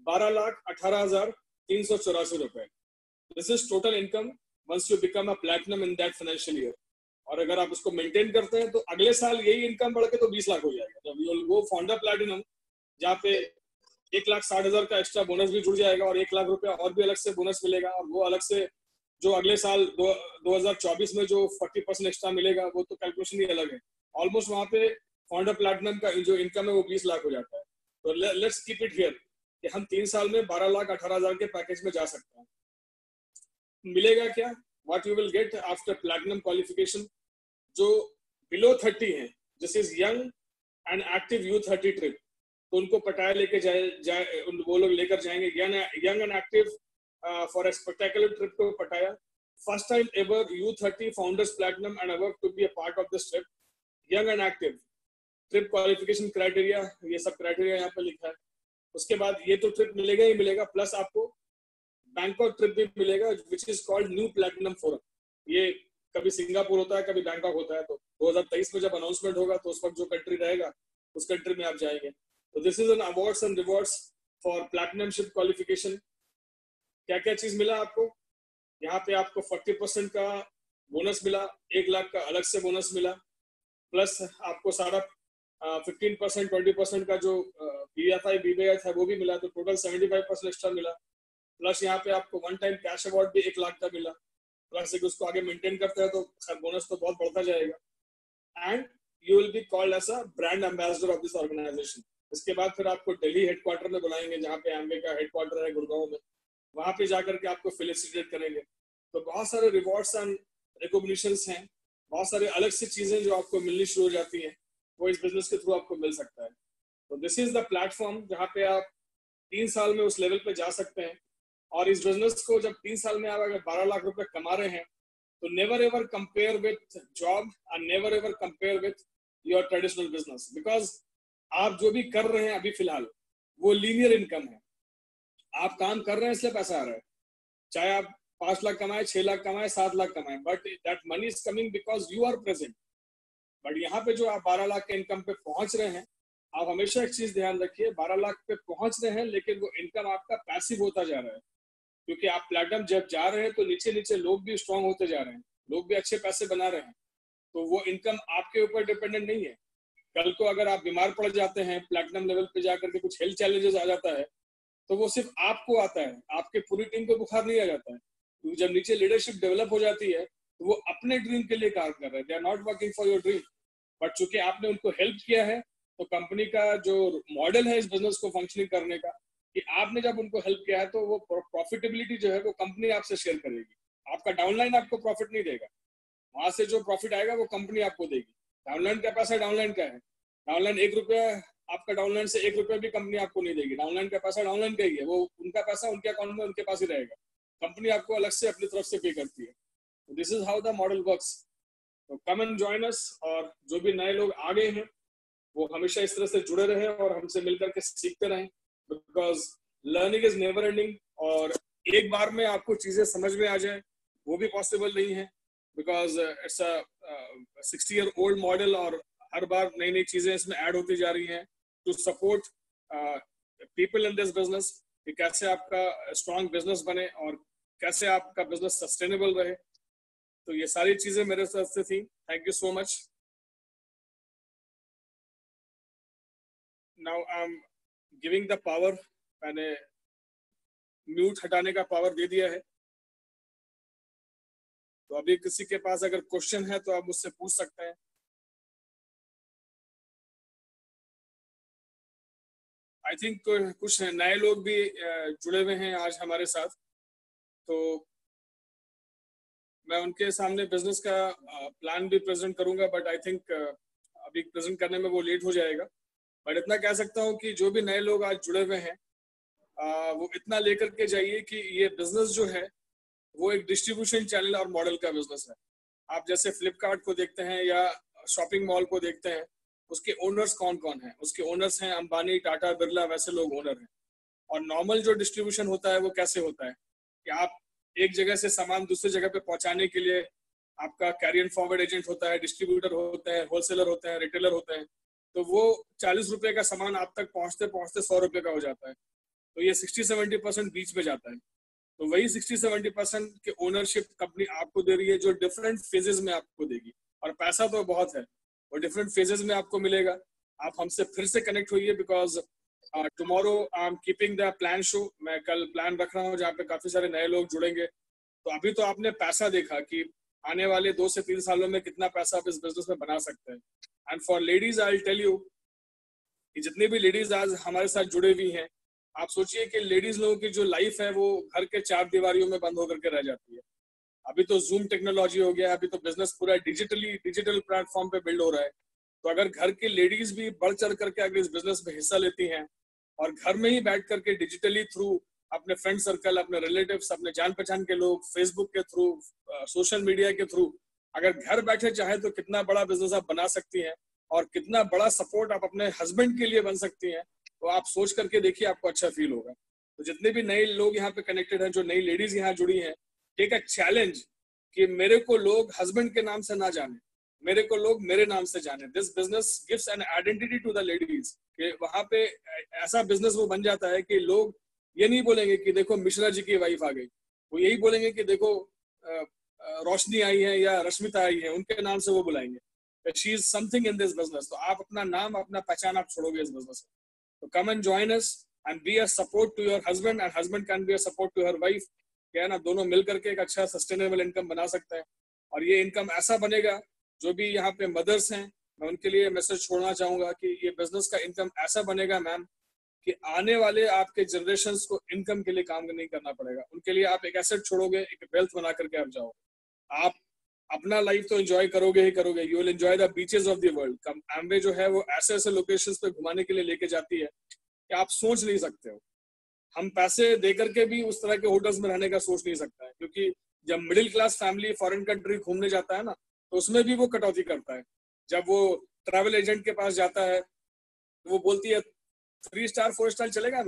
A: 12,18,384 रुपए। This is total income once you become a platinum in that financial year. और अगर आप उसको मेंटेन करते हैं तो अगले साल यही इनकम बढ़ के तो 20 लाख हो जाएगा। जब you will go for platinum, जहाँ पे 1,60,000 का एक्स्ट्रा बोनस भी जुड़ जाएगा, और 1 लाख रुपया और भी अलग से बोनस मिलेगा, और वो अलग से जो अगले साल 2024 में जो 40% एक्स्ट्रा मिलेगा, वो तो कैलकुलेशन ही अलग है। ऑलमोस्ट वहां पे फाउंडर प्लैटिनम का जो इनकम है वो 20 लाख हो जाता है। तो लेट्स कीप इट हियर कि हम 3 साल में 12,18,000 के पैकेज में जा सकते हैं। मिलेगा क्या? What you will get after platinum qualification? जो बिलो 30 है, this is young and active youth 30 trip, तो उनको पटाया लेके जाए वो लोग लेकर जाएंगे young and active for a spectacular trip to Pattaya. First time ever U30 founders platinum and aware to be a part of this trip. Young and active trip qualification criteria, ये सब criteria यहाँ पे लिखा है। उसके बाद ये तो ट्रिप मिलेगा ही मिलेगा, प्लस आपको बैंकॉक ट्रिप भी मिलेगा which is called new platinum forum. ये कभी सिंगापुर होता है, कभी बैंकॉक होता है। तो 2023 में जब अनाउंसमेंट होगा तो उस वक्त जो कंट्री रहेगा उस कंट्री में आप जाएंगे। तो this is an awards and rewards for platinum ship qualification. क्या क्या चीज मिला आपको? यहाँ पे आपको 40% का बोनस मिला, 1 लाख का अलग से बोनस मिला, प्लस आपको सारा 15% 20% का जो BFI BBI था वो भी मिला, तो टोटल 75% एक्स्ट्रा मिला। प्लस यहाँ पे आपको 1 टाइम कैश अवार्ड भी 1 लाख का मिला, प्लस एक उसको आगे मेंटेन करते हैं तो बोनस तो बहुत बढ़ता जाएगा। And you will be called as a brand ambassador of this organisation. इसके बाद फिर आपको दिल्ली हेडक्वार्टर में बुलाएंगे, जहाँ पे एम्बे का हेडक्वार्टर है गुड़गांव में, वहां पे जाकर के आपको फेलिसिटेट करेंगे। तो बहुत सारे रिवॉर्ड्स एंड रिकॉग्निशंस हैं, बहुत सारे अलग सी चीजें जो आपको मिलनी शुरू हो जाती हैं, वो इस बिजनेस के थ्रू आपको मिल सकता है। तो दिस इज द प्लेटफॉर्म जहाँ पे आप 3 साल में उस लेवल पे जा सकते हैं। और इस बिजनेस को जब 3 साल में आप अगर 12 लाख रुपए कमा रहे हैं, तो never ever compare with job and never ever compare with your traditional business, because आप जो भी कर रहे हैं अभी फिलहाल वो लीनियर इनकम है। आप काम कर रहे हैं इसलिए पैसा आ रहा है, चाहे आप 5 लाख कमाए, 6 लाख कमाए, 7 लाख कमाए, but that money is coming because you are present. But यहाँ पे जो आप 12 लाख के इनकम पे पहुंच रहे हैं, आप हमेशा एक चीज ध्यान रखिए, 12 लाख पे पहुंच रहे हैं लेकिन वो इनकम आपका पैसिव होता जा रहा है, क्योंकि आप प्लेटिनम जब जा रहे हैं तो नीचे नीचे लोग भी स्ट्रांग होते जा रहे हैं, लोग भी अच्छे पैसे बना रहे हैं, तो वो इनकम आपके ऊपर डिपेंडेंट नहीं है। कल को अगर आप बीमार पड़ जाते हैं, प्लेटिनम लेवल पे जाकर के कुछ हेल्थ चैलेंजेस आ जाता है, तो वो सिर्फ आपको आता है, आपके पूरी टीम को बुखार नहीं आ जाता है। तो जब नीचे लीडरशिप डेवलप हो जाती है तो वो अपने ड्रीम के लिए काम कर रहे हैं, they are not working for your dream, but चूंकि आपने उनको हेल्प किया है, तो कंपनी का जो मॉडल है इस बिजनेस को फंक्शनिंग करने का, कि आपने जब उनको हेल्प किया है तो वो प्रॉफिटेबिलिटी जो है वो कंपनी आपसे शेयर करेगी। आपका डाउनलाइन आपको प्रॉफिट नहीं देगा, वहां से जो प्रॉफिट आएगा वो कंपनी आपको देगी। डाउनलाइन का पैसा डाउनलाइन का है, डाउनलाइन 1 रुपया, आपका डाउनलाइन से 1 रुपया भी कंपनी आपको नहीं देगी, डाउनलाइन का पैसा डाउनलाइन का ही है, वो उनका पैसा उनके अकाउंट में उनके पास ही रहेगा, कंपनी आपको अलग से अपनी तरफ से पे करती है। This is how the model works. तो कम एंड जॉइन अस, और जो भी नए लोग आ गए हैं वो हमेशा इस तरह से जुड़े रहे और हमसे मिलकर के सीखते रहें, because learning is never ending. और एक बार में आपको चीजें समझ में आ जाए वो भी पॉसिबल नहीं है, because it's a 60-year-old model, और हर बार नई नई चीजें इसमें ऐड होती जा रही हैं to support people in this business, कि कैसे आपका स्ट्रॉन्ग बिजनेस बने और कैसे आपका बिजनेस सस्टेनेबल रहे। तो ये सारी चीजें मेरे तरफ से थी। Thank you so much. Now I am giving the power, मैंने म्यूट हटाने का पावर दे दिया है, तो अभी किसी के पास अगर क्वेश्चन है तो आप मुझसे पूछ सकते हैं। आई थिंक कुछ नए लोग भी जुड़े हुए हैं आज हमारे साथ, तो मैं उनके सामने बिजनेस का प्लान भी प्रेजेंट करूंगा, बट आई थिंक अभी प्रेजेंट करने में वो लेट हो जाएगा। बट इतना कह सकता हूँ कि जो भी नए लोग आज जुड़े हुए हैं वो इतना लेकर के जाइए कि ये बिजनेस जो है वो एक डिस्ट्रीब्यूशन चैनल और मॉडल का बिजनेस है। आप जैसे फ्लिपकार्ट को देखते हैं या शॉपिंग मॉल को देखते हैं, उसके ओनर्स कौन कौन हैं? उसके ओनर्स हैं अंबानी, टाटा, बिरला, वैसे लोग ओनर हैं। और नॉर्मल जो डिस्ट्रीब्यूशन होता है वो कैसे होता है कि आप एक जगह से सामान दूसरी जगह पे पहुंचाने के लिए आपका कैरियर फॉरवर्ड एजेंट होता है, डिस्ट्रीब्यूटर होते हैं, होलसेलर होते हैं, रिटेलर होते हैं, तो वो 40 रुपए का सामान आप तक पहुंचते पहुंचते 100 रुपए का हो जाता है। तो ये 60-70% बीच में जाता है। तो वही 60-70% के ओनरशिप कंपनी आपको दे रही है, जो डिफरेंट फेजेस में आपको देगी। और पैसा तो बहुत है, वो डिफरेंट फेजेस में आपको मिलेगा। आप हमसे फिर से कनेक्ट होइए, because tomorrow I am keeping the plan show. मैं कल प्लान रख रहा हूँ जहाँ पे काफी सारे नए लोग जुड़ेंगे। तो अभी तो आपने पैसा देखा कि आने वाले 2 से 3 सालों में कितना पैसा आप इस बिजनेस में बना सकते हैं। And for ladies I will tell you कि जितनी भी लेडीज आज हमारे साथ जुड़े हुई हैं, आप सोचिए कि लेडीज लोगों की जो लाइफ है वो घर के 4 दीवारियों में बंद होकर के रह जाती है। अभी तो जूम टेक्नोलॉजी हो गया, अभी तो बिजनेस पूरा डिजिटल प्लेटफॉर्म पे बिल्ड हो रहा है। तो अगर घर की लेडीज भी बढ़ चढ़ करके अगर इस बिजनेस में हिस्सा लेती हैं और घर में ही बैठ करके डिजिटली थ्रू अपने फ्रेंड सर्कल, अपने रिलेटिव्स, अपने जान पहचान के लोग, फेसबुक के थ्रू, सोशल मीडिया के थ्रू अगर घर बैठे चाहे तो कितना बड़ा बिजनेस आप बना सकती हैं और कितना बड़ा सपोर्ट आप अपने हस्बैंड के लिए बन सकती हैं, तो आप सोच करके देखिए, आपको अच्छा फील होगा। तो जितने भी नए लोग यहाँ पे कनेक्टेड हैं, जो नई लेडीज यहाँ जुड़ी हैं, टेक अ चैलेंज कि मेरे को लोग हस्बैंड के नाम से ना जाने, मेरे को लोग मेरे नाम से जाने। This business gives an identity to the ladies, कि वहां पे ऐसा बिजनेस वो बन जाता है कि लोग ये नहीं बोलेंगे कि देखो मिश्रा जी की वाइफ आ गई, वो यही बोलेंगे कि देखो रोशनी आई है या रश्मिता आई है, उनके नाम से वो बुलाएंगे। She is something in this business. तो आप अपना नाम, अपना पहचान आप छोड़ोगे इस बिजनेस में। तो come and join us and be a support to your husband, and husband can be a support to her wife. क्या है ना, दोनों मिलकर के एक अच्छा सस्टेनेबल इनकम बना सकते हैं। और ये इनकम ऐसा बनेगा, जो भी यहाँ पे मदर्स हैं, मैं उनके लिए मैसेज छोड़ना चाहूंगा कि ये बिजनेस का इनकम ऐसा बनेगा मैम कि आने वाले आपके जनरेशंस को इनकम के लिए काम नहीं करना पड़ेगा। उनके लिए आप एक एसेट छोड़ोगे, एक वेल्थ बना करके आप जाओगे। आप अपना लाइफ तो एंजॉय करोगे ही करोगे, you will enjoy the beaches of the world. Amway जो है वो ऐसे ऐसे लोकेशंस पे घुमाने के लिए लेके जाती है कि आप सोच नहीं सकते हो। हम पैसे दे करके भी उस तरह के होटल्स में रहने का सोच नहीं सकता है, क्योंकि जब middle class family foreign country घूमने जाता है ना, तो उसमें भी वो कटौती करता है। जब वो ट्रैवल एजेंट के पास जाता है तो वो बोलती है 3 स्टार 4 स्टार चलेगा ना,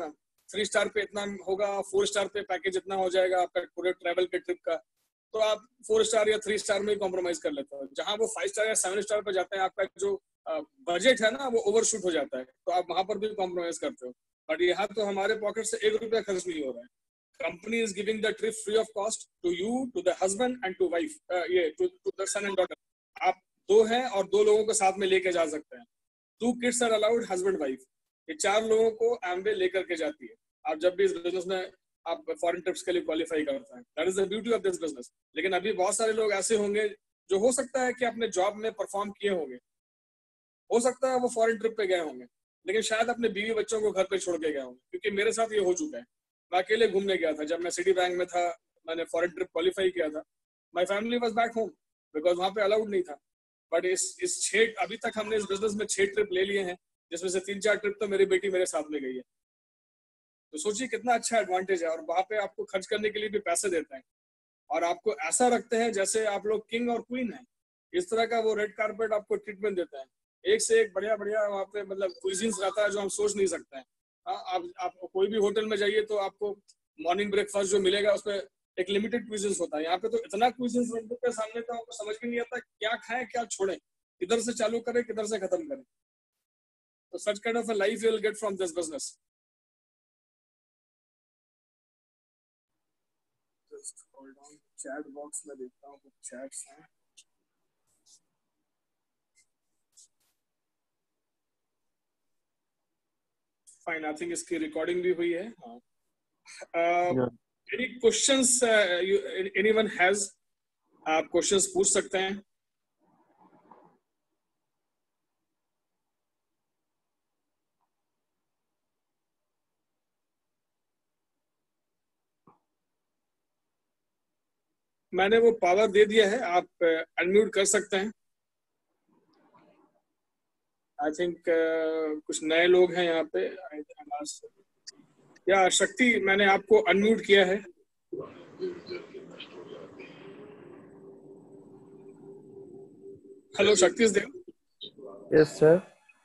A: 3 स्टार पे इतना होगा, 4 स्टार पे पैकेज इतना हो जाएगा आपका पूरे ट्रैवल के ट्रिप का, तो आप 4 स्टार या 3 स्टार में ही कॉम्प्रोमाइज कर लेते हो। जहां वो 5 स्टार या 7 स्टार पे जाते हैं, आपका जो बजट है ना वो ओवरशूट हो जाता है, तो आप वहां पर भी कॉम्प्रोमाइज करते हो। बट यहाँ तो हमारे पॉकेट से 1 रुपया खर्च नहीं हो रहा है। Company is giving the trip free of cost to you, to the husband and to wife, ये to the son and daughter. आप 2 हैं और 2 लोगों को साथ में लेके जा सकते हैं। 2 kids are allowed, husband wife, ये 4 लोगों को एमवे लेकर के जाती है। आप जब भी इस बिजनेस में आप फॉरेन ट्रिप्स के लिए क्वालिफाई करते हैं, that is the beauty of this business. लेकिन अभी बहुत सारे लोग ऐसे होंगे जो हो सकता है कि अपने जॉब में परफॉर्म किए होंगे, हो सकता है वो फॉरेन ट्रिप पे गए होंगे, लेकिन शायद अपने बीवी बच्चों को घर पे छोड़ के गए होंगे। क्योंकि मेरे साथ ये हो चुका है। मैं अकेले घूमने गया था, जब मैं सिटी बैंक में था, मैंने फॉरेन ट्रिप क्वालिफाई किया था। My family was back home because वहां पे अलाउड नहीं था। बट इस 6 अभी तक हमने इस बिजनेस में 6 ट्रिप ले लिए हैं, जिसमें से 3-4 ट्रिप तो मेरी बेटी मेरे साथ में गई है। तो सोचिए कितना अच्छा एडवांटेज है। और वहां पे आपको खर्च करने के लिए भी पैसे देते हैं और आपको ऐसा रखते हैं जैसे आप लोग किंग और क्वीन हैं। इस तरह का वो रेड कारपेट आपको ट्रीटमेंट देता है, एक से एक बढ़िया बढ़िया वहाँ पे मतलब क्विजीन्स रहता है जो हम सोच नहीं सकते हैं। आप कोई भी होटल में जाइए तो आपको मॉर्निंग ब्रेकफास्ट जो मिलेगा उसमें एक लिमिटेड क्विजीन्स होता है। यहाँ पे तो इतना क्विजीन्स के सामने तो आपको समझ में नहीं आता क्या खाएं क्या छोड़ें, किधर से चालू करें किधर से खत्म करें। तो such kind of a life you will get from this business. Just hold on, chat box में देखता हूँ कुछ चैट्स हैं। फाइन, आई थिंक इसकी रिकॉर्डिंग भी हुई है। हाँ, एनी क्वेश्चंस एनीवन हैज, आप क्वेश्चंस पूछ सकते हैं। मैंने वो पावर दे दिया है, आप अनम्यूट कर सकते हैं। आई थिंक कुछ नए लोग हैं यहाँ पे। या शक्ति, मैंने आपको अनम्यूट किया है। हेलो शक्ति देव।
C: Yes sir.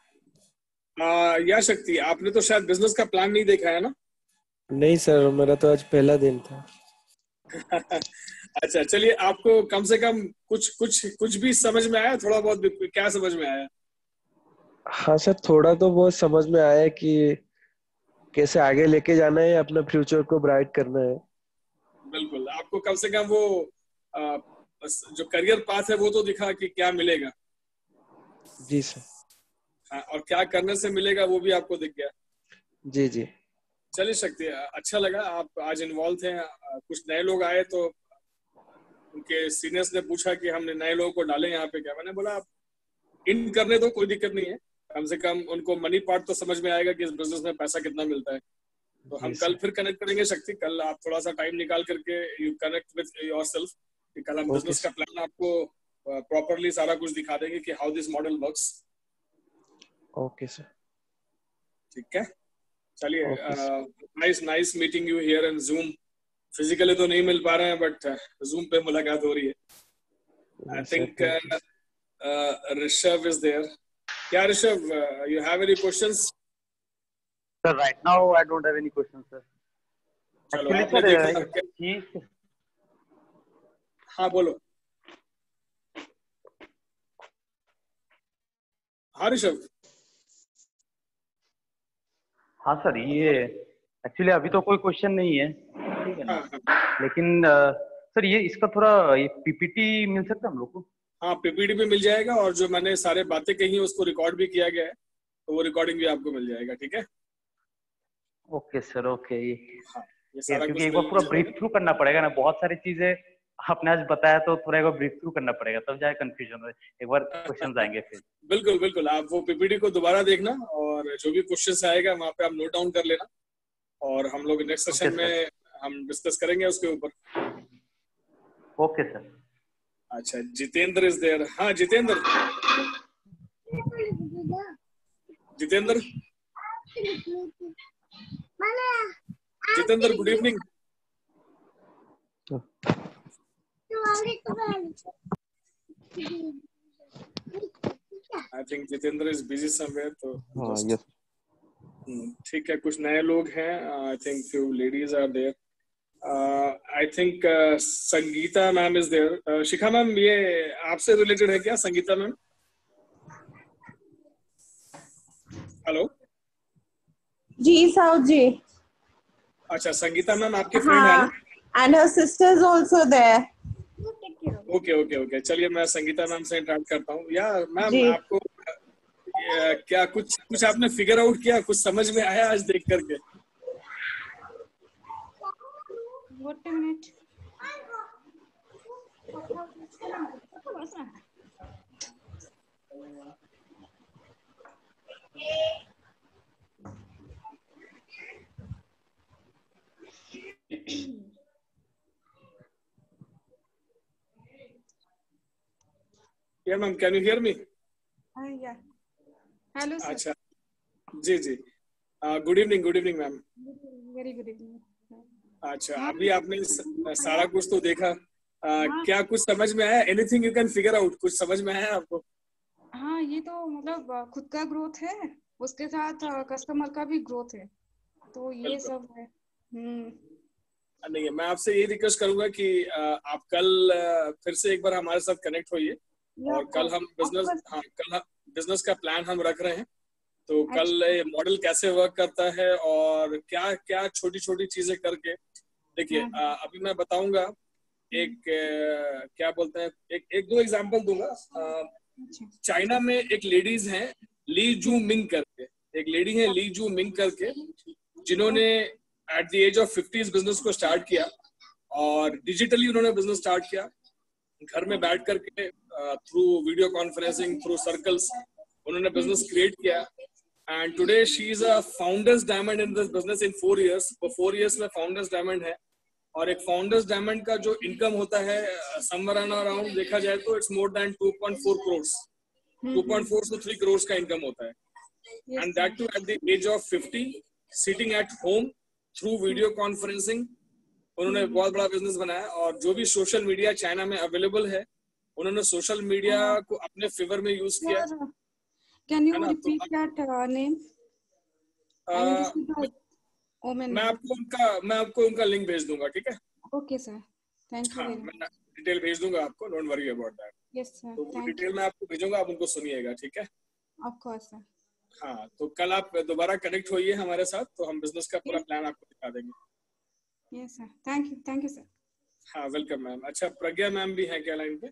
A: या शक्ति, आपने तो शायद बिजनेस का प्लान नहीं देखा है ना?
C: नहीं सर, मेरा तो आज पहला दिन था।
A: अच्छा चलिए, आपको कम से कम कुछ भी समझ में आया? थोड़ा बहुत भी, क्या समझ में आया?
C: हाँ सर, थोड़ा तो बहुत समझ में आया कि कैसे आगे लेके जाना है, अपना फ्यूचर को ब्राइट करना है।
A: बिल्कुल, आपको कम से कम वो जो करियर पाथ है वो तो दिखा कि क्या मिलेगा।
C: जी सर।
A: हाँ, और क्या करने से मिलेगा वो भी आपको दिख गया।
C: जी जी।
A: चलिए शक्ति, अच्छा लगा आप आज इन्वॉल्व थे। कुछ नए लोग आए तो उनके सीनियर्स ने पूछा कि हमने नए लोगों को डालें यहाँ पे क्या। मैंने बोला आप इन करने दो, कोई दिक्कत नहीं है। कम से कम उनको मनी पार्ट तो समझ में आएगा कि इस बिजनेस में पैसा कितना मिलता है। तो हम कल फिर कनेक्ट करेंगे शक्ति। कल आप थोड़ा सा टाइम निकाल करके यू कनेक्ट विद योरसेल्फ कि कल हम बिजनेस का प्लान आपको प्रॉपरली सारा कुछ दिखा देंगे कि how this model works.
C: Okay sir.
A: ठीक है, चलिए। Nice meeting you here in Zoom. Physically तो नहीं मिल पा रहे हैं बट जूम पे मुलाकात हो रही है। I think Rishabh is there. क्या Rishabh, you have any questions?
D: Sir, right now I don't have any questions, sir.
A: चलो,
D: Actually,
A: आपने
D: sir,
A: देखा। हाँ बोलो। हाँ ऋषभ।
D: हाँ सर, ये एक्चुअली अभी तो कोई क्वेश्चन नहीं है, ठीक है ना? लेकिन सर ये इसका थोड़ा ये पीपीटी मिल सकता है हम लोग को?
A: हाँ, पीपीटी भी मिल जाएगा और जो मैंने सारे बातें कही है उसको रिकॉर्ड भी किया गया है, तो वो रिकॉर्डिंग भी आपको मिल जाएगा। ठीक है?
D: Okay sir, okay.
A: हाँ, ये सारा
D: क्योंकि
A: कुछ
D: एक बार पूरा ब्रीफ थ्रू करना पड़ेगा ना, बहुत सारी चीजें आपने आज बताया, तो थोड़ा एक बार ब्रीफ थ्रू करना पड़ेगा, तब जाए कंफ्यूजन हो, एक बार क्वेश्चंस आएंगे फिर।
A: बिल्कुल बिल्कुल, आप वो पीपीटी को दोबारा देखना और जो भी क्वेश्चंस आएगा वहाँ पे आप नोट डाउन कर लेना और हम लोग नेक्स्ट सेशन में हम डिस्कस करेंगे उसके ऊपर।
D: Okay sir.
A: अच्छा, जितेंद्र इज देयर। हाँ Jitendra. Jitendra, Jitendra, good evening. I think Jitendra is busy somewhere, तो
B: यस।
A: ठीक है, कुछ नए लोग हैं. I think few ladies are there. I think Sangeeta ma'am is there. Shikha ma'am, ये आपसे रिलेटेड है क्या, संगीता मैम? हेलो.
E: जी साउथ जी.
A: अच्छा, संगीता मैम आपके फ्रेंड है ना?
E: And her sisters also there.
A: Okay okay okay, चलिए मैं संगीता मैम से इंटरेक्ट करता हूँ. या मैम,
E: जी.
A: आपको क्या कुछ आपने फिगर आउट किया, कुछ समझ में आया आज देख करके?
F: What a minute.
A: Yeah ma'am, can you hear me?
F: Yeah. Hello, sir.
A: अच्छा, जी जी. Good evening ma'am.
F: Very good evening.
A: अच्छा, अभी आपने सारा कुछ तो देखा.
F: हाँ.
A: क्या कुछ समझ में आया? Anything you can figure out? कुछ समझ में आया आपको?
F: हाँ, ये तो मतलब खुद का ग्रोथ है, उसके साथ कस्टमर का भी ग्रोथ है, तो ये
A: बिल्कुल.
F: सब है.
A: नहीं, मैं आपसे ये रिक्वेस्ट करूंगा कि आप कल फिर से एक बार हमारे साथ कनेक्ट होइए. और कल हम बिजनेस का प्लान हम रख रहे हैं. तो कल ये मॉडल कैसे वर्क करता है और क्या क्या छोटी छोटी चीजें करके देखिए. अभी मैं बताऊंगा. एक क्या बोलते हैं, एक दो एग्जांपल दूंगा. चाइना में एक लेडीज हैं, ली जू मिंग करके. एक लेडी है ली जू मिंग करके, जिन्होंने at the age of 50 business को स्टार्ट किया. और डिजिटली उन्होंने बिजनेस स्टार्ट किया, घर में बैठ करके through video conferencing, through circles उन्होंने बिजनेस क्रिएट किया. And today she is a founders diamond in this business in 4 years. वो 4 years में फाउंडर्स डायमंड है. और एक फाउंडर्स डायमंड का जो इनकम होता है समवेयर अराउंड देखा जाए तो it's more than 2.4 crores. 2.4 to 3 crores का इनकम होता है. And that too at the age of 50, sitting at home through video conferencing. उन्होंने बहुत बड़ा बिजनेस बनाया. और जो भी सोशल मीडिया चाइना में अवेलेबल है, उन्होंने सोशल मीडिया को अपने फेवर में यूज किया.
F: Can you repeat that name?
A: मैं आपको उनका लिंक भेज दूंगा. ठीक है?
F: Okay, sir. Thank you.
A: मैं डिटेल भेज दूंगा आपको. Don't worry about that.
F: Yes, sir.
A: तो वो डिटेल मैं आपको भेजूंगा, आप उनको सुनिएगा. ठीक है?
F: Of course, sir.
A: हाँ, तो कल आप दोबारा कनेक्ट होइए हमारे साथ, तो हम बिजनेस का पूरा प्लान आपको दिखा देंगे.
F: Yes, sir. Thank you, sir.
A: हाँ, वेलकम मैम. अच्छा, प्रज्ञा मैम भी है क्या लाइन पे?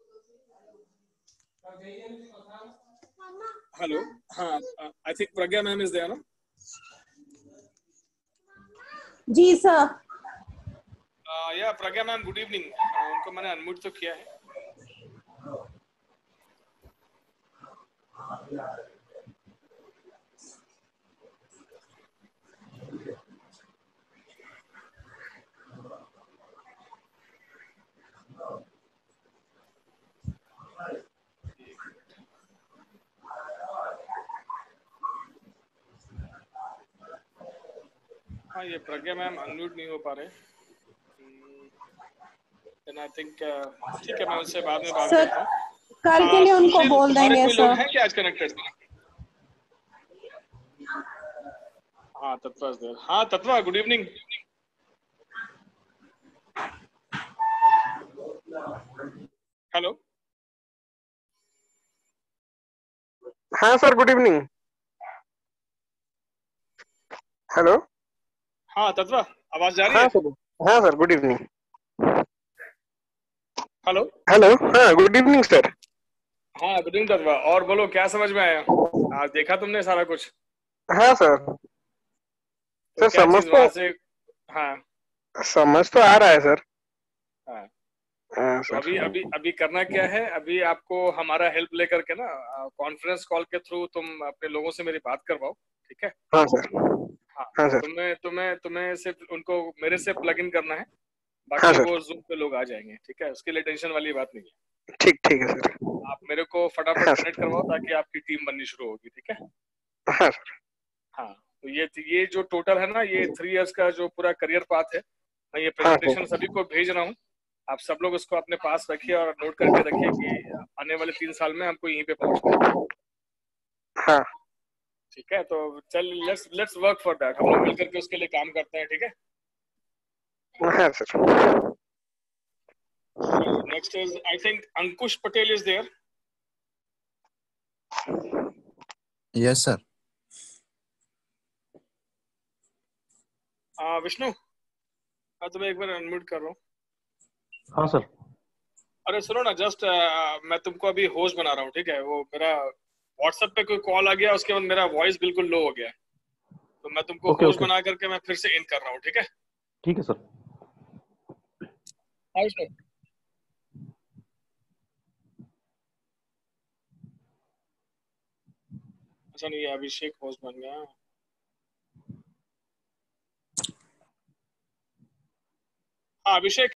A: हेलो. हाँ, I think Pragya ma'am is there ना?
E: जी सर.
A: Yeah Pragya ma'am, good evening. उनको मैंने अनम्यूट तो किया है. हाँ, ये प्रज्ञा मैम अनम्यूट नहीं हो पा रहे. आई थिंक ठीक है, मैं उससे बाद में बात करता हूँ.
E: कल के लिए उनको बोल देंगे
A: सर. लोग हैं क्या आज कनेक्टेड? हाँ, तत्वा इज देयर. हाँ तत्वा, गुड इवनिंग. हेलो.
B: हाँ सर, गुड इवनिंग. हेलो.
A: हाँ तत्वा, आवाज जा रही है?
B: हाँ sir, good evening.
A: Hello.
B: Hello. हाँ, गुड इवनिंग सर.
A: हाँ, गुड इवनिंग तत्वा. और बोलो, क्या समझ में आया? आज देखा तुमने सारा कुछ?
B: हाँ सर.
A: तो
B: सर समझ तो
A: हाँ,
B: समझ तो आ रहा है सर.
A: हाँ.
B: तो
A: अभी करना क्या है? अभी आपको हमारा हेल्प लेकर के ना कॉन्फ्रेंस कॉल के थ्रू तुम अपने लोगों से मेरी बात करवाओ. ठीक है?
B: हाँ सर.
A: हाँ सर. तुम्हें सिर्फ उनको मेरे से प्लग इन करना है. बाकी
B: हाँ
A: वो जूम पे लोग आ जाएंगे. ठीक है? उसके लिए टेंशन वाली बात नहीं है.
B: ठीक है सर.
A: आप मेरे को फटाफट कनेक्ट करवाओ ताकि आपकी टीम बननी शुरू होगी. ठीक है?
B: हाँ सर.
A: हाँ, तो ये जो टोटल है ना, ये 3 years का जो पूरा करियर पाथ है, मैं ये प्रेजेंटेशन सभी को भेज रहा हूँ. आप सब लोग इसको अपने पास रखिए और नोट करके रखिए कि आने वाले 3 साल में हमको यहीं पे पहुंचना है.
B: हाँ.
A: ठीक है, तो चल लेट्स वर्क फॉर दैट, हम लोग मिलकर के उसके लिए काम करते हैं, ठीक है।
B: हाँ सर।
A: Next is I think Ankush Patel is there.
G: Yes sir.
A: Vishnu, मैं तुम्हें एक बार अनम्यूट कर रहा हूँ।
D: हाँ सर।
A: अरे सुनो ना, जस्ट मैं तुमको अभी होस्ट बना रहा हूँ, ठीक है। वो मेरा व्हाट्सएप पे कोई कॉल आ गया, उसके बाद मेरा वॉइस बिल्कुल लो हो गया है, तो मैं तुमको होस्ट बना करके मैं फिर से इन कर रहा हूँ, ठीक है।
D: ठीक है सर।
A: हाँ विष्णु। अच्छा नहीं, अभिषेक होस्ट बन गया। हाँ अभिषेक,